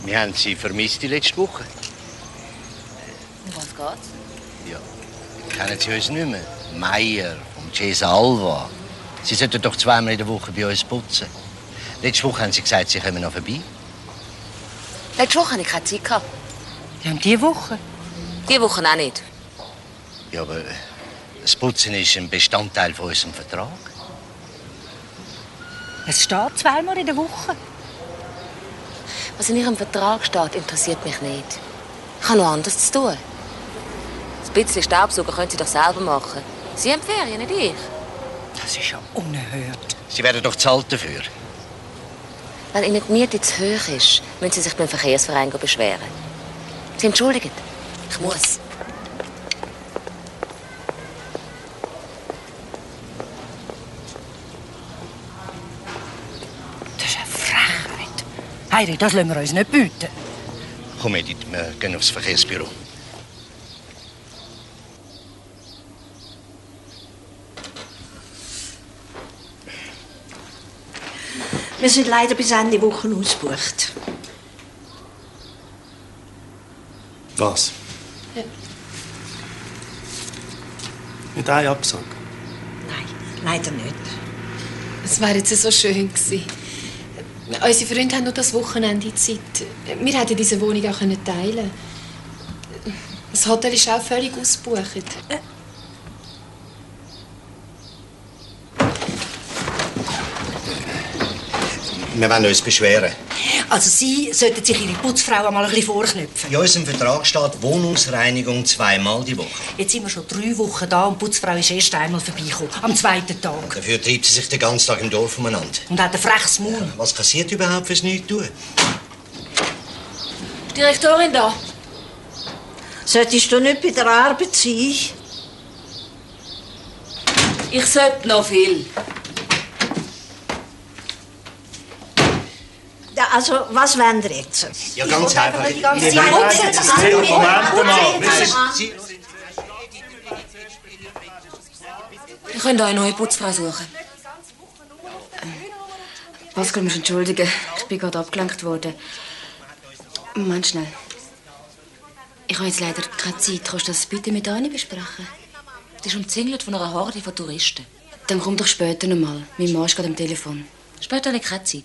Wir haben Sie vermisst die letzte Woche. Um was geht's? Ja, kennen Sie uns nicht mehr? Meier vom Cesa Alva. Sie sollten doch zweimal in der Woche bei uns putzen. Letzte Woche haben Sie gesagt, Sie kommen noch vorbei. Letzte Woche hatte ich keine Zeit gehabt. Ja, und diese Woche? Diese Woche auch nicht. Ja, aber das Putzen ist ein Bestandteil von unserem Vertrag. Es steht zweimal in der Woche. Was in Ihrem Vertrag steht, interessiert mich nicht. Ich habe noch anderes zu tun. Ein bisschen Staubsauger können Sie doch selber machen. Sie haben Ferien, nicht ich. Das ist ja unerhört. Sie werden doch zahlt dafür. Wenn Ihnen die Miete zu hoch ist, müssen Sie sich beim Verkehrsverein beschweren. Sie entschuldigen. Ich muss. Das ist eine Frechheit. Heidi, das lassen wir uns nicht bieten. Komm, Edith, wir gehen aufs Verkehrsbüro. Wir sind leider bis Ende Woche ausgebucht. Was? Ja. Mit einer Absage? Leider nicht. Es wäre jetzt so schön gewesen. Unsere Freunde haben nur das Wochenende Zeit. Wir hätten diese Wohnung auch teilen können. Das Hotel ist auch völlig ausgebucht. Wir wollen uns beschweren. Also Sie sollten sich Ihre Putzfrau einmal ein bisschen vorknüpfen. In unserem Vertrag steht Wohnungsreinigung zweimal die Woche. Jetzt sind wir schon drei Wochen da und die Putzfrau ist erst einmal vorbeigekommen. Am zweiten Tag. Dafür treibt sie sich den ganzen Tag im Dorf umeinander. Und hat ein freches Maul. Was passiert überhaupt fürs Nichtstun? Die Direktorin da. Solltest du nicht bei der Arbeit sein? Ich sollte noch viel. Ja, also, was wollen wir jetzt? Ja, ganz einfach. Die ganze Wir Zeit wollen- putzen. Moment mal. Sie- Wir können eine neue Putzfrau suchen. Pascal, musst entschuldigen. Ich bin gerade abgelenkt worden. Moment schnell. Ich habe jetzt leider keine Zeit. Kannst du das bitte mit Anni besprechen? Die ist umzingelt von einer Horde von Touristen. Dann komm doch später noch mal. Mein Mann ist gerade am Telefon. Später habe ich keine Zeit.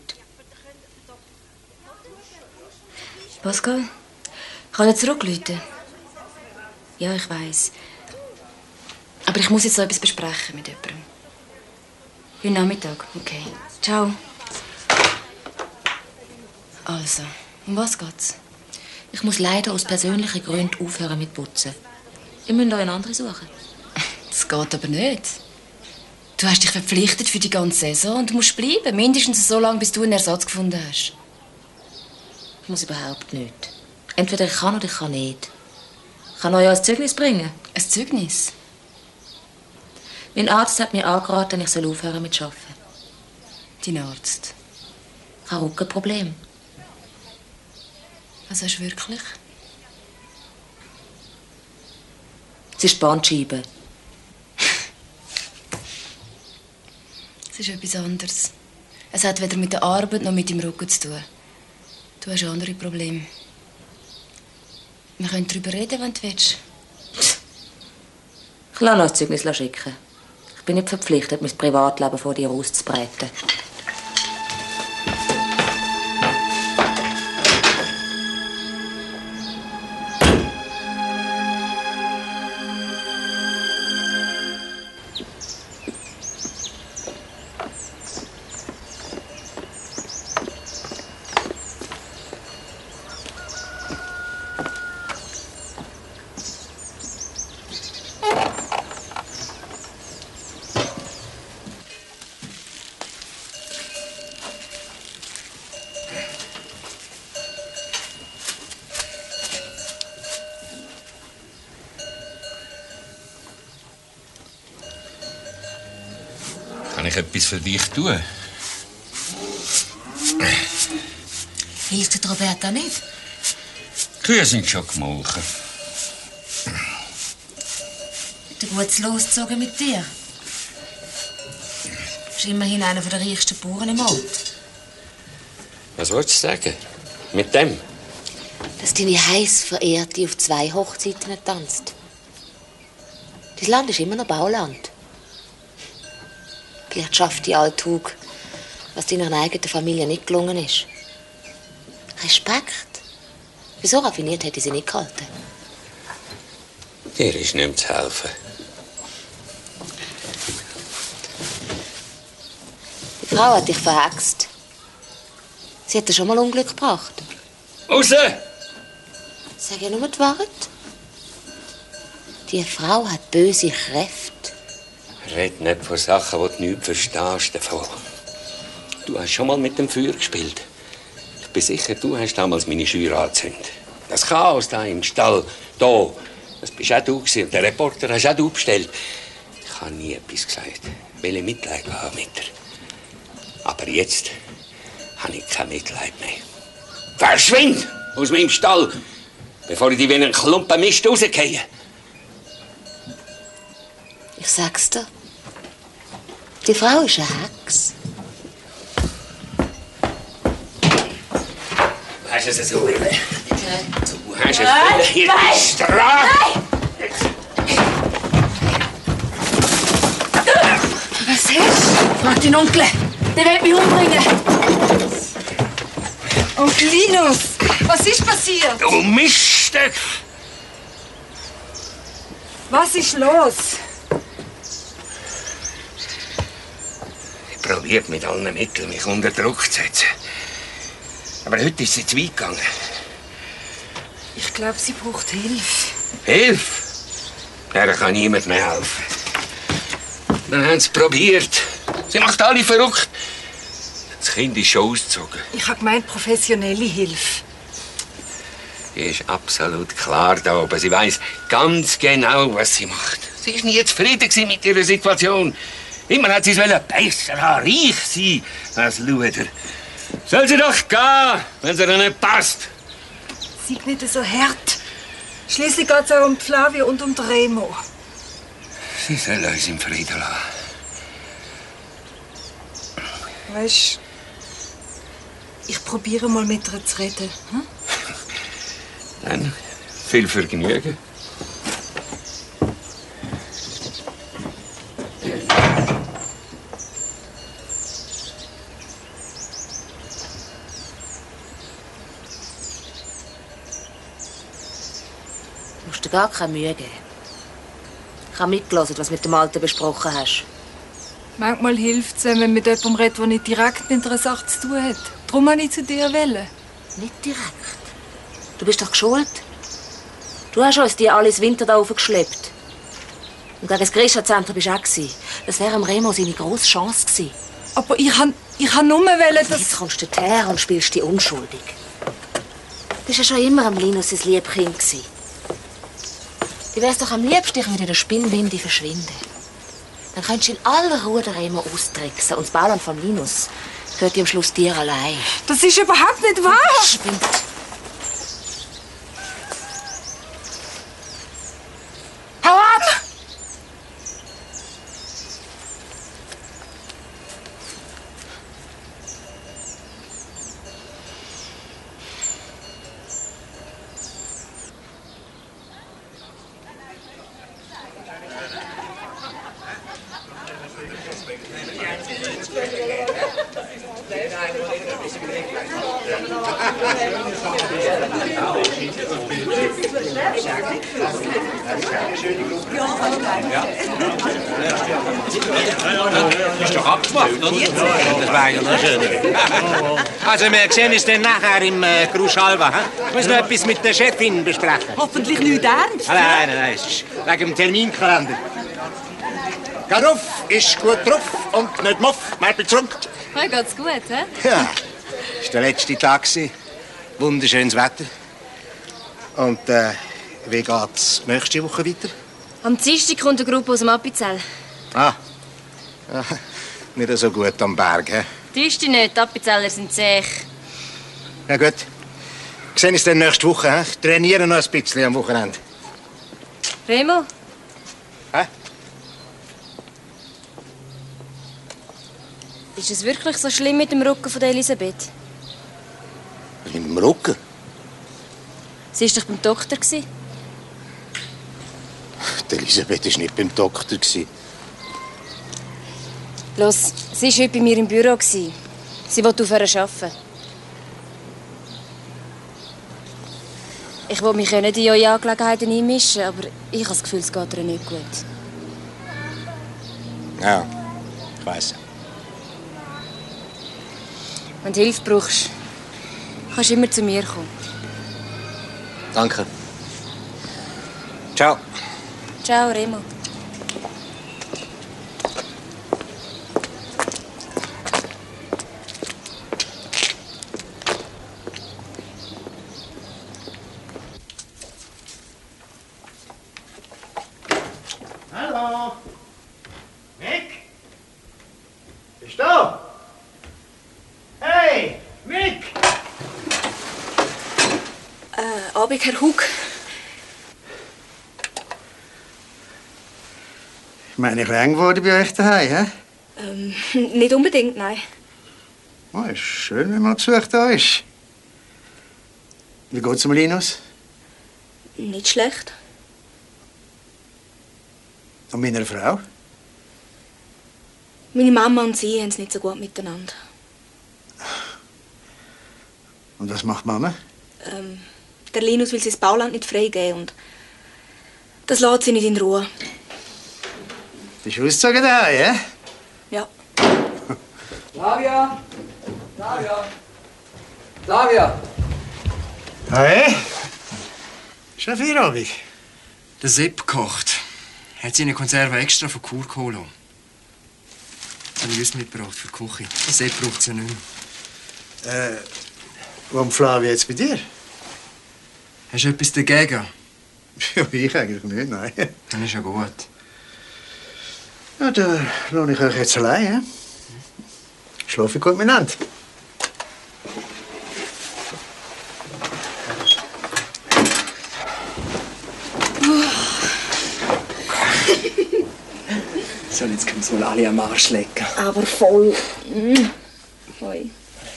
Pascal, kann ich zurückrufen? Ja, ich weiß. Aber ich muss jetzt noch etwas besprechen mit jemandem. Heute Nachmittag, okay. Ciao. Also, um was geht's? Ich muss leider aus persönlichen Gründen aufhören mit Putzen. Ihr müsst euch eine andere suchen. Das geht aber nicht. Du hast dich verpflichtet für die ganze Saison und du musst bleiben. Mindestens so lange, bis du einen Ersatz gefunden hast. Ich muss überhaupt nicht. Entweder ich kann oder ich kann nicht. Ich kann euch ein Zeugnis bringen. Ein Zeugnis? Mein Arzt hat mir angeraten, ich soll aufhören mit Arbeiten. Dein Arzt? Ich habe Rückenprobleme. Was hast du wirklich? Es ist die Bandscheibe. Es ist etwas anderes. Es hat weder mit der Arbeit noch mit dem Rücken zu tun. Du hast andere Probleme. Wir können darüber reden, wenn du willst. Ich lasse noch ein Zeugnis schicken. Ich bin nicht verpflichtet, mein Privatleben vor dir auszubreiten. Kann ich etwas für dich tun? Hilft dir Roberta nicht? Die Kühe sind schon gemolken. Du gutes Loszogen mit dir. Du bist immerhin einer der reichsten Bauern im Ort. Was wolltest du sagen? Mit dem? dass deine heiß Verehrte auf zwei Hochzeiten tanzt. Dein Land ist immer noch Bauland. Vielleicht schafft die alte Hug, was deiner eigenen Familie nicht gelungen ist. Respekt. Wieso raffiniert hätte sie nicht gehalten? Dir ist nicht mehr zu helfen. Die Frau hat dich verhext. Sie hat dir schon mal Unglück gebracht. Raus! Sag ja nur die Wahrheit. Die Frau hat böse Kräfte. Red nicht von Sachen, die du nicht verstehst davon. Du hast schon mal mit dem Feuer gespielt. Ich bin sicher, du hast damals meine Scheuer angezündet. Das Chaos da im Stall, da, das bist auch du gewesen. Und der Reporter hast auch du bestellt. Ich habe nie etwas gesagt. Will ich Mitleid haben mit dir. Aber jetzt habe ich kein Mitleid mehr. Verschwind aus meinem Stall, bevor ich dich wie einen Klumpen Mist rausgehe. Ich sag's dir. Die Frau ist eine Hex. Du hast es so willen. Du hast es Nein, willen. Hier nein, bist du dran. Was hast du? Frag deinen Onkel. Der will mich umbringen. Onkel Linus, was ist passiert? Du Miststück! Was ist los? Ich probiere mit allen Mitteln, mich unter Druck zu setzen. Aber heute ist sie zu weit gegangen. Ich glaube, sie braucht Hilfe. Hilfe? Ja, da kann niemand mehr helfen. Wir haben es probiert. Sie macht alle verrückt. Das Kind ist schon ausgezogen. Ich habe gemeint, professionelle Hilfe. Sie ist absolut klar da oben. Sie weiß ganz genau, was sie macht. Sie ist nie zufrieden mit ihrer Situation. Immer hat sie es wollen, besser haben, reich sein als Luder. Soll sie doch gehen, wenn sie ihr nicht passt. Sei nicht so hart. Schließlich geht es auch um die Flavia und um den Remo. Sie soll uns im Frieden lassen. Weißt du, ich probiere mal mit ihr zu reden. Hm? Dann viel Vergnügen. Du musst dir gar keine Mühe geben. Ich habe mitgehört, was du mit dem Alten besprochen hast. Manchmal hilft es, wenn man mit jemandem redet, der nicht direkt mit einer Sache zu tun hat. Darum wollte ich zu dir wählen. Nicht direkt? Du bist doch geschult. Du hast uns die alles Winter da aufgeschleppt. Und gegen das Grisha-Zentrum bist du auch gewesen. Das wäre am Remo seine grosse Chance gewesen. Aber ich han, ich han nur wollen, dass... Jetzt kommst du her und spielst die unschuldig. Du bist ja schon immer am Linus sein Liebkind gewesen. Du wärst doch am liebsten, ich würde in der Spinnwinde verschwinden. Dann könntest du in aller Ruhe den Remo austricksen. Und das Bauland von Linus gehört dir am Schluss dir allein. Das ist überhaupt nicht wahr! Spinnt. Hau ab! Ist doch abgemacht, oder? Das wäre ja noch schön. Also, wir sehen uns dann nachher im äh, Gruschalva. Ich muss noch etwas mit der Chefin besprechen. Hoffentlich nicht ernst. Nein, nein, nein, es ist wegen dem Terminkalender. Garuff ist gut drauf und nicht muff. Mal zurück. Mir geht's gut, hä? Ja, das war der letzte Tag. gewesen. Wunderschönes Wetter. Und äh, wie geht's nächste Woche weiter? Am Dienstag kommt eine Gruppe aus dem Appenzell. Ah, ja, nicht so gut am Berg. He? Die ist die nicht, die Appenzeller sind zäh. Ja gut, wir sehen uns dann nächste Woche. He? Ich trainiere noch ein bisschen am Wochenende. Remo? Hä? Ist es wirklich so schlimm mit dem Rücken von der Elisabeth? Mit dem Rücken? Sie war doch beim Doktor. Die Elisabeth war nicht beim Doktor. Los, sie war heute bei mir im Büro. Sie wollte aufhören zu arbeiten. Ich will mich ja nicht in eure Angelegenheiten einmischen, aber ich habe das Gefühl, es geht ihr nicht gut. Ja, ich weiss. Wenn du Hilfe brauchst, kannst du immer zu mir kommen. Danke. Ciao. Ciao, Remo. Hallo. Mick? Bist du da? Hey, Mick! Äh, Abend, Herr Hug. Ich meine, ich bin eng geworden bei euch daheim, hä? Ähm, nicht unbedingt, nein. Oh, ist schön, wenn man Besuch da ist. Wie geht's dem Linus? Nicht schlecht. Und meiner Frau? Meine Mama und sie haben es nicht so gut miteinander. Und was macht Mama? Ähm, der Linus will sein Bauland nicht freigeben und das lässt sie nicht in Ruhe. Bist du ausgezogen daheim, hä? Ja. Flavia! Flavia! Flavia! Hey? Schon Feierabend? Der Sepp kocht. Er hat seine Konserve extra von Kur geholt. Das habe ich uns mitgebracht für die Küche. Der Sepp braucht sie nicht mehr. Äh, warum Flavia jetzt bei dir? Hast du etwas dagegen? Ja, ich eigentlich nicht, nein. Dann ist ja gut. Ja, dann lasse ich euch jetzt allein, hä? Schlafe gut miteinander. So, jetzt können wir wohl alle am Arsch lecken. Aber voll. Mm. Voll.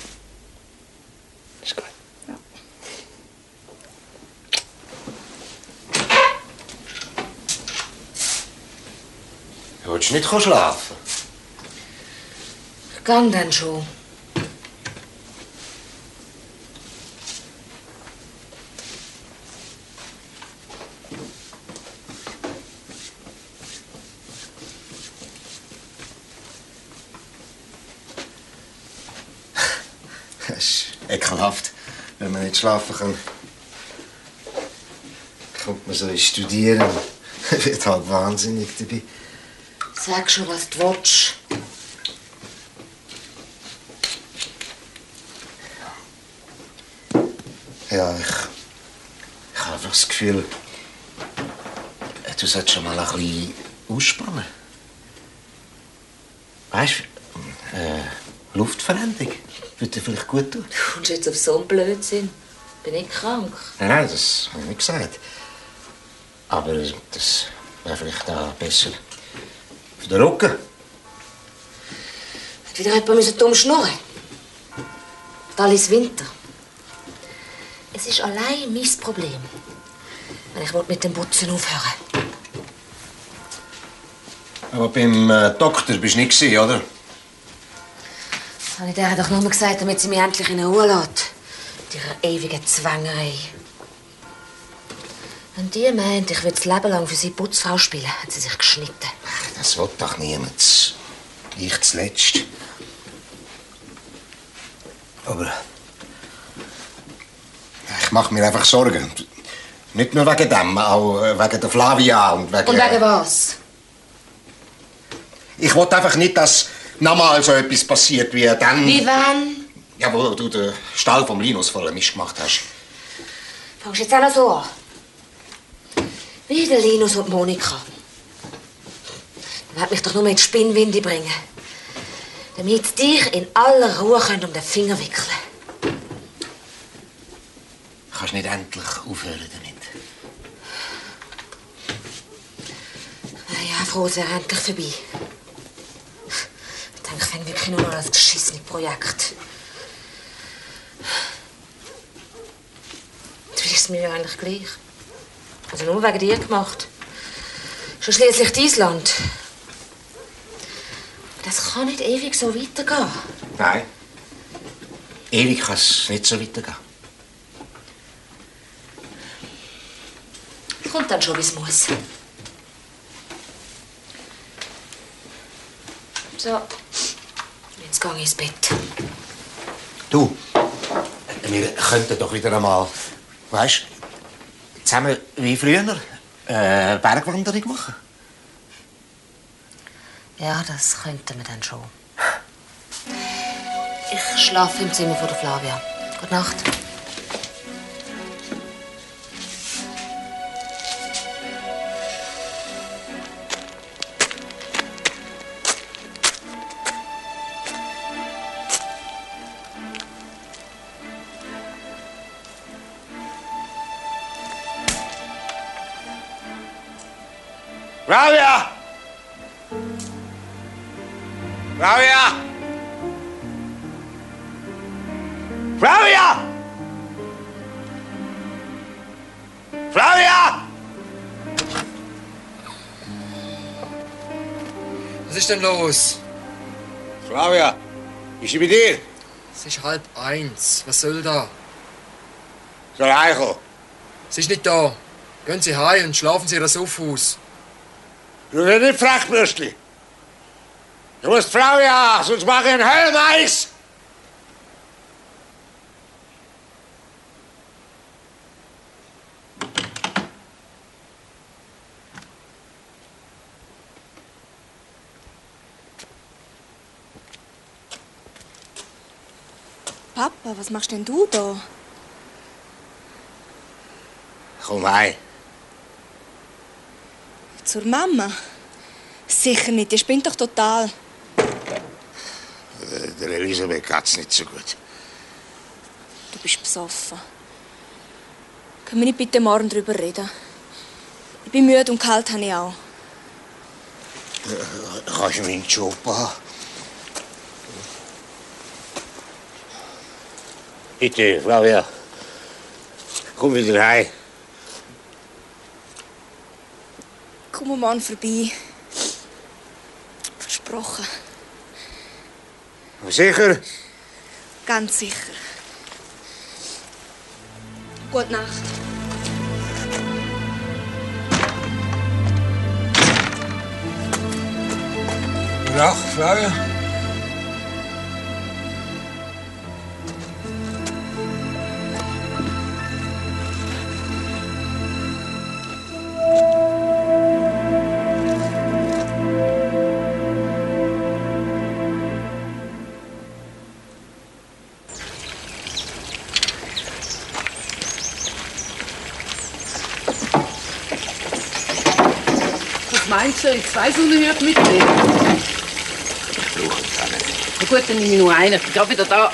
Ist gut. Ja. Willst du nicht schlafen? Ich gang dann schon. Das ist ekelhaft, wenn man nicht schlafen kann. Kommt man so ins Studieren, wird halt wahnsinnig dabei. Sag schon, was du willst. Ja, ich, ich habe einfach das Gefühl, du solltest schon mal ein bisschen ausspannen. Weißt du, äh, Luftveränderung würde dir vielleicht gut tun. Du kommst jetzt auf so einen Blödsinn. Bin ich krank? Nein, nein, das habe ich nicht gesagt. Aber das wäre vielleicht auch besser für den Rücken. Hat wieder jemand dumm schnurren? Dann ist Winter. Es ist allein mein Problem, wenn ich mit dem Putzen aufhören. Aber beim äh, Doktor bist du nicht gewesen, oder? Das habe ich der doch nur gesagt, damit sie mich endlich in Ruhe lässt. Mit ihrer ewigen Zwängerei. Wenn die meint, ich will das Leben lang für sie Putzfrau spielen, hat sie sich geschnitten. Das will doch niemand. Ich zuletzt. Aber ich mache mir einfach Sorgen. Nicht nur wegen dem, auch wegen der Flavia und wegen... Und wegen was? Ich will einfach nicht, dass nochmal so etwas passiert wie dann... Wie wann? Ja, wo du den Stall vom Linus voll Mist gemacht hast. Fangst du jetzt auch noch so an? Wie der Linus und Monika. Dann wird mich doch nur mit Spinnwinde bringen. Damit sie dich in aller Ruhe um den Finger wickeln können. Kannst du nicht endlich aufhören damit? Ja, froh, es wäre endlich vorbei. Ich denke, ich fände wirklich nur noch das geschissene Projekt. Jetzt will ich es es mir ja eigentlich gleich. Also nur wegen dir gemacht. Schon schließlich dein Land. Das kann nicht ewig so weitergehen. Nein. Ewig kann es nicht so weitergehen. Kommt dann schon, wie es muss. So, jetzt gehe ich ins Bett. Du, wir könnten doch wieder einmal, weißt du, zusammen wie früher äh, Bergwanderung machen. Ja, das könnten wir dann schon. Ich schlafe im Zimmer von der Flavia. Gute Nacht. Flavia! Flavia! Flavia! Flavia! Was ist denn los? Flavia, ist sie bei dir? Es ist halb eins. Was soll da? Soll heimkommen? Sie ist nicht da. Gehen Sie heim und schlafen Sie in das Sofa. Du bist nicht frech, Brüstli. Du musst Flavia, sonst mach ich einen Hölleneis. Papa, was machst denn du da? Komm heim. Zur Mama? Sicher nicht, die spinnt doch total. Der Elisabeth geht's nicht so gut. Du bist besoffen. Können wir nicht bitte morgen darüber reden? Ich bin müde und kalt habe ich auch. Äh, kannst du meinen Job haben? Bitte, Flavia. Komm wieder heim. Komm morgen vorbei. Versprochen. Sicher? Ganz sicher. Gute Nacht. Gute Nacht, Flavia. Meinst du, ich zwei Sonnenhüte mitnehmen? Ich brauche keine. Na gut, dann nehme ich nur einen. Ich bin gerade wieder da.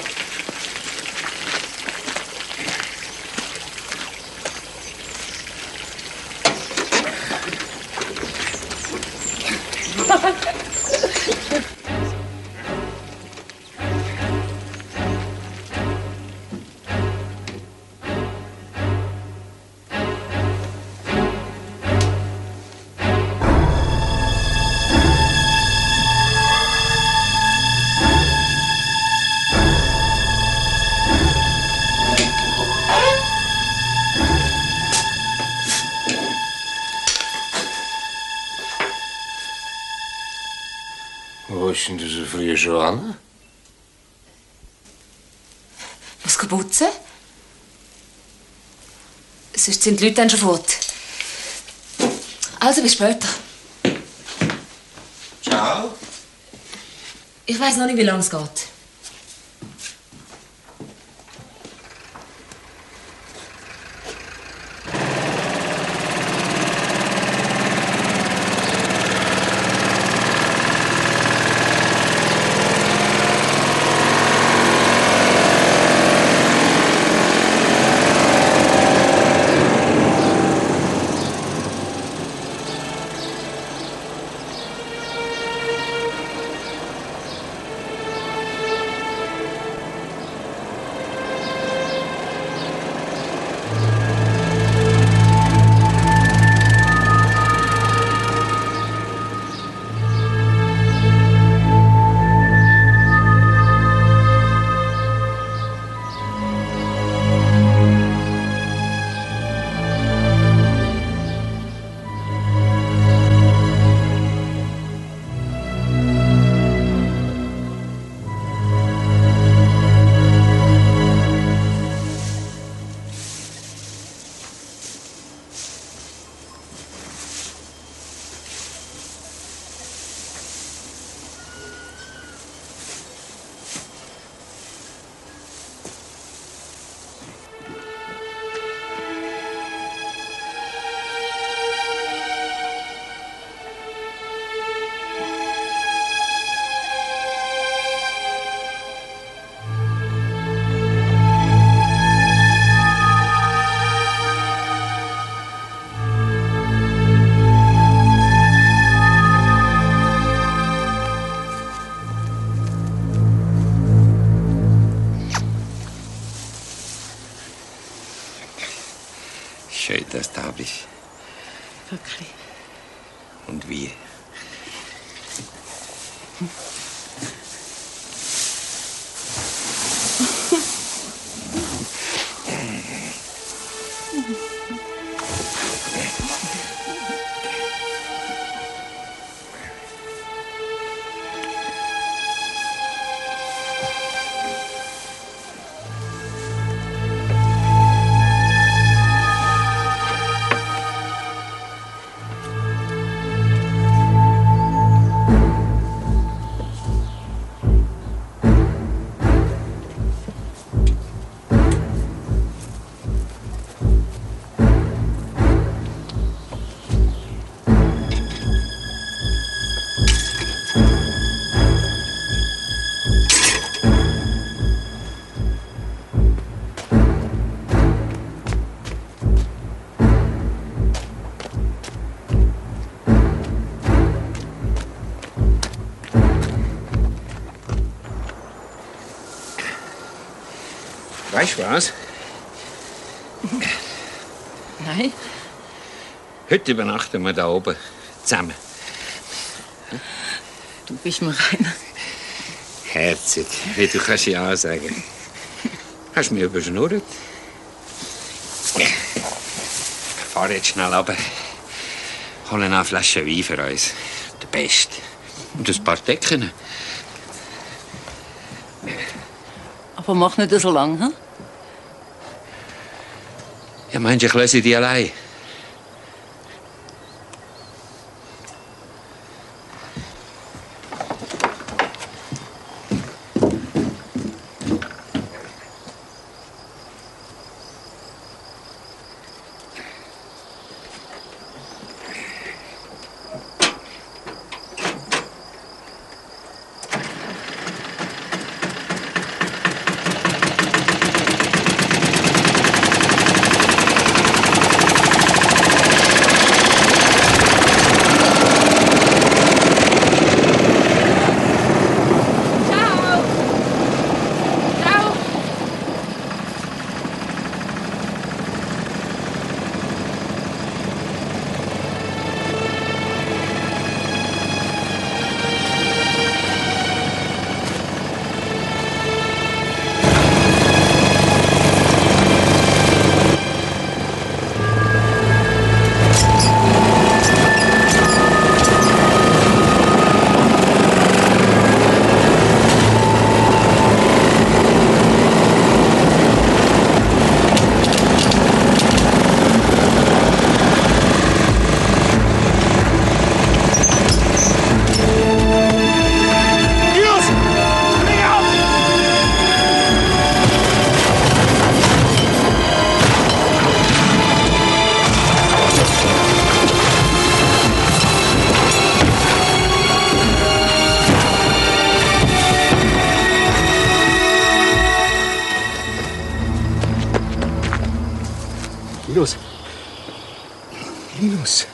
Wo ist denn du so früh schon an? Muss ich putzen? Sonst sind die Leute dann schon fort. Also, bis später. Ciao. Ich weiss noch nicht, wie lange es geht. Schön, dass du da bist. Wirklich. Und wie? Weißt du was? Nein. Heute übernachten wir da oben zusammen. Du bist mir einer. Herzig, wie du kannst ja sagen. Hast du mich überschnurrt? Fahr jetzt schnell runter. Hol eine Flasche Wein für uns. Der Beste. Und ein paar Decken. Aber mach nicht so lang, hm? Ja, meinst du, ich lasse die allein? Linus. Linus.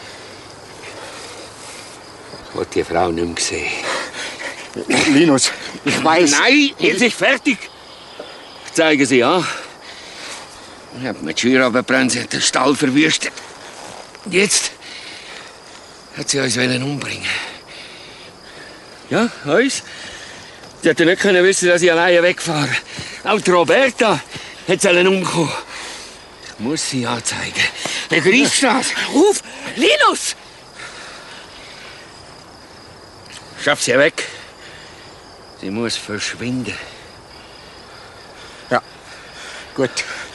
Ich habe die Frau nicht mehr gesehen. Linus, ich weiß. Nein, jetzt ist fertig. Ich zeige sie an. Ich habe mir die Schür runtergebrannt, sie hat den Stall verwüstet. Und jetzt hat sie uns umbringen. Ja, uns? Sie hätte nicht können wissen, dass ich alleine wegfahre. Auch die Roberta hat sie umgekommen. Ich muss sie anzeigen. Begreifst du das? Ruf! Linus! Schaff sie weg. Sie muss verschwinden. Ja, gut.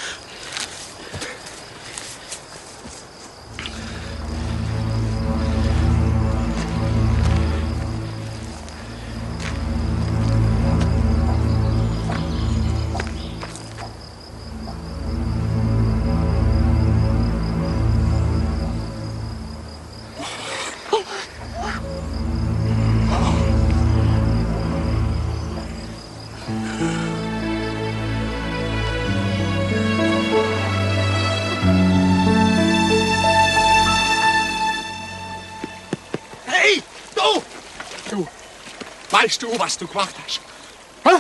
Weißt du, was du gemacht hast? Ha?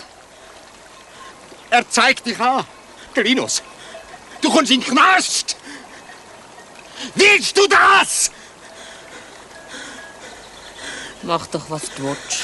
Er zeigt dich an. Der Linus. Du kommst in den Knast. Willst du das? Mach doch, was du willst.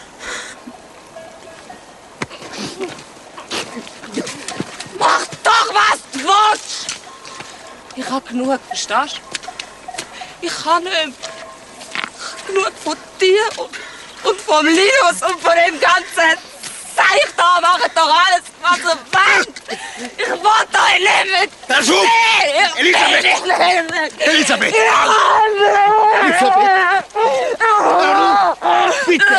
Mach doch, was du willst! Ich hab genug, verstehst du? Ich kann nicht mehr. Ich hab genug von dir und, und vom Linus und von dem ganzen Zeich da. Macht doch alles, was ihr wollt. Ich will euch nicht mehr. Das ist Elisabeth! Elisabeth! Elisabeth! Elisabeth! Bitte!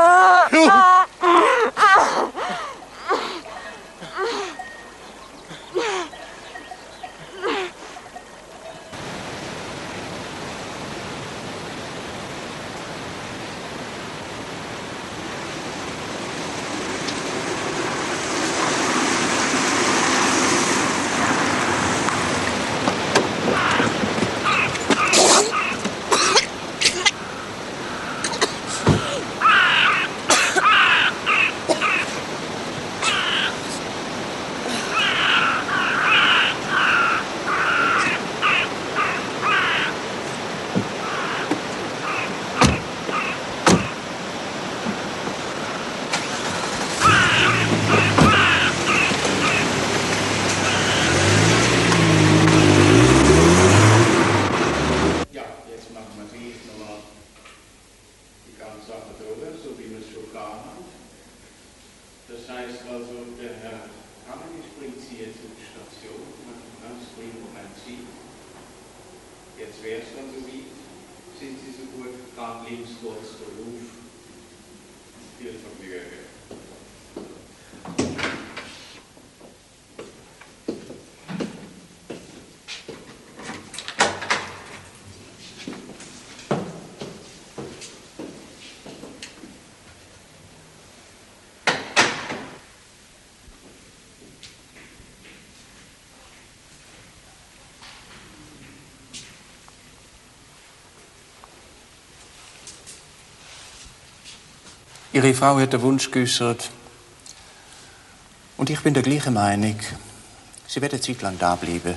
Ihre Frau hat den Wunsch geäußert. Und ich bin der gleichen Meinung. Sie wird eine Zeit lang da bleiben.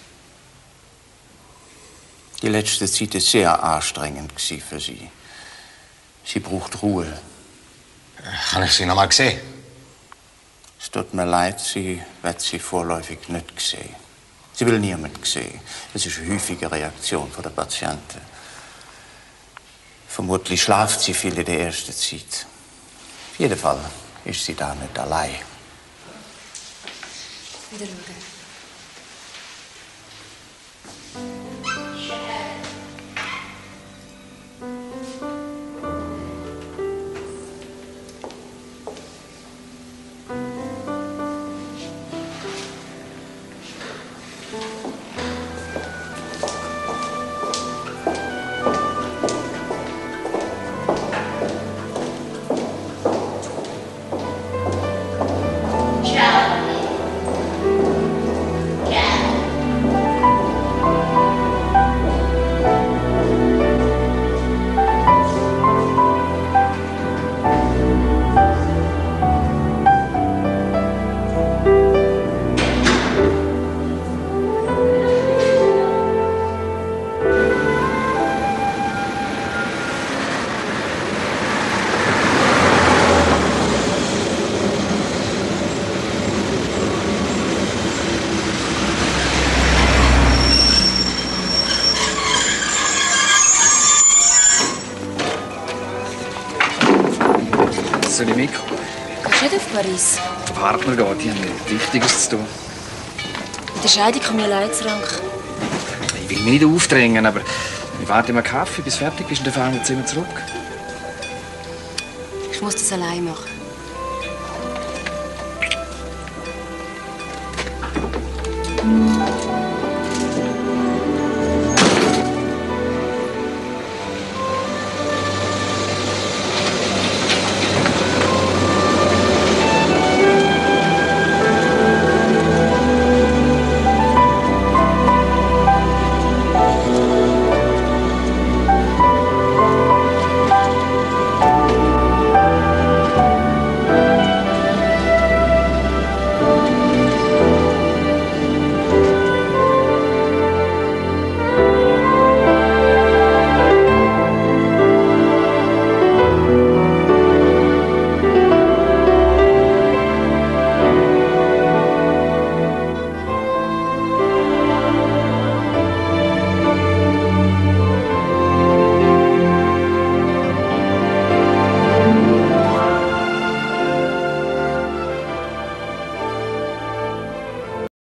Die letzte Zeit war sehr anstrengend für sie. Sie braucht Ruhe. Kann ich sie noch mal sehen? Es tut mir leid, sie wird sie vorläufig nicht sehen. Sie will niemanden sehen. Das ist eine häufige Reaktion der Patienten. Vermutlich schlaft sie viel in der ersten Zeit. Auf jeden Fall ist sie da nicht allein. Wieder schauen. Soll ich mitkommen? Gehst du nicht auf Paris? Der Partner geht, die haben Wichtiges zu tun. Mit der Scheidung komme ich allein zu Rank. Ich will mich nicht aufdrängen, aber ich warte mal Kaffee, bis du fertig bist und dann fahren wir jetzt immer zurück. Ich muss das allein machen.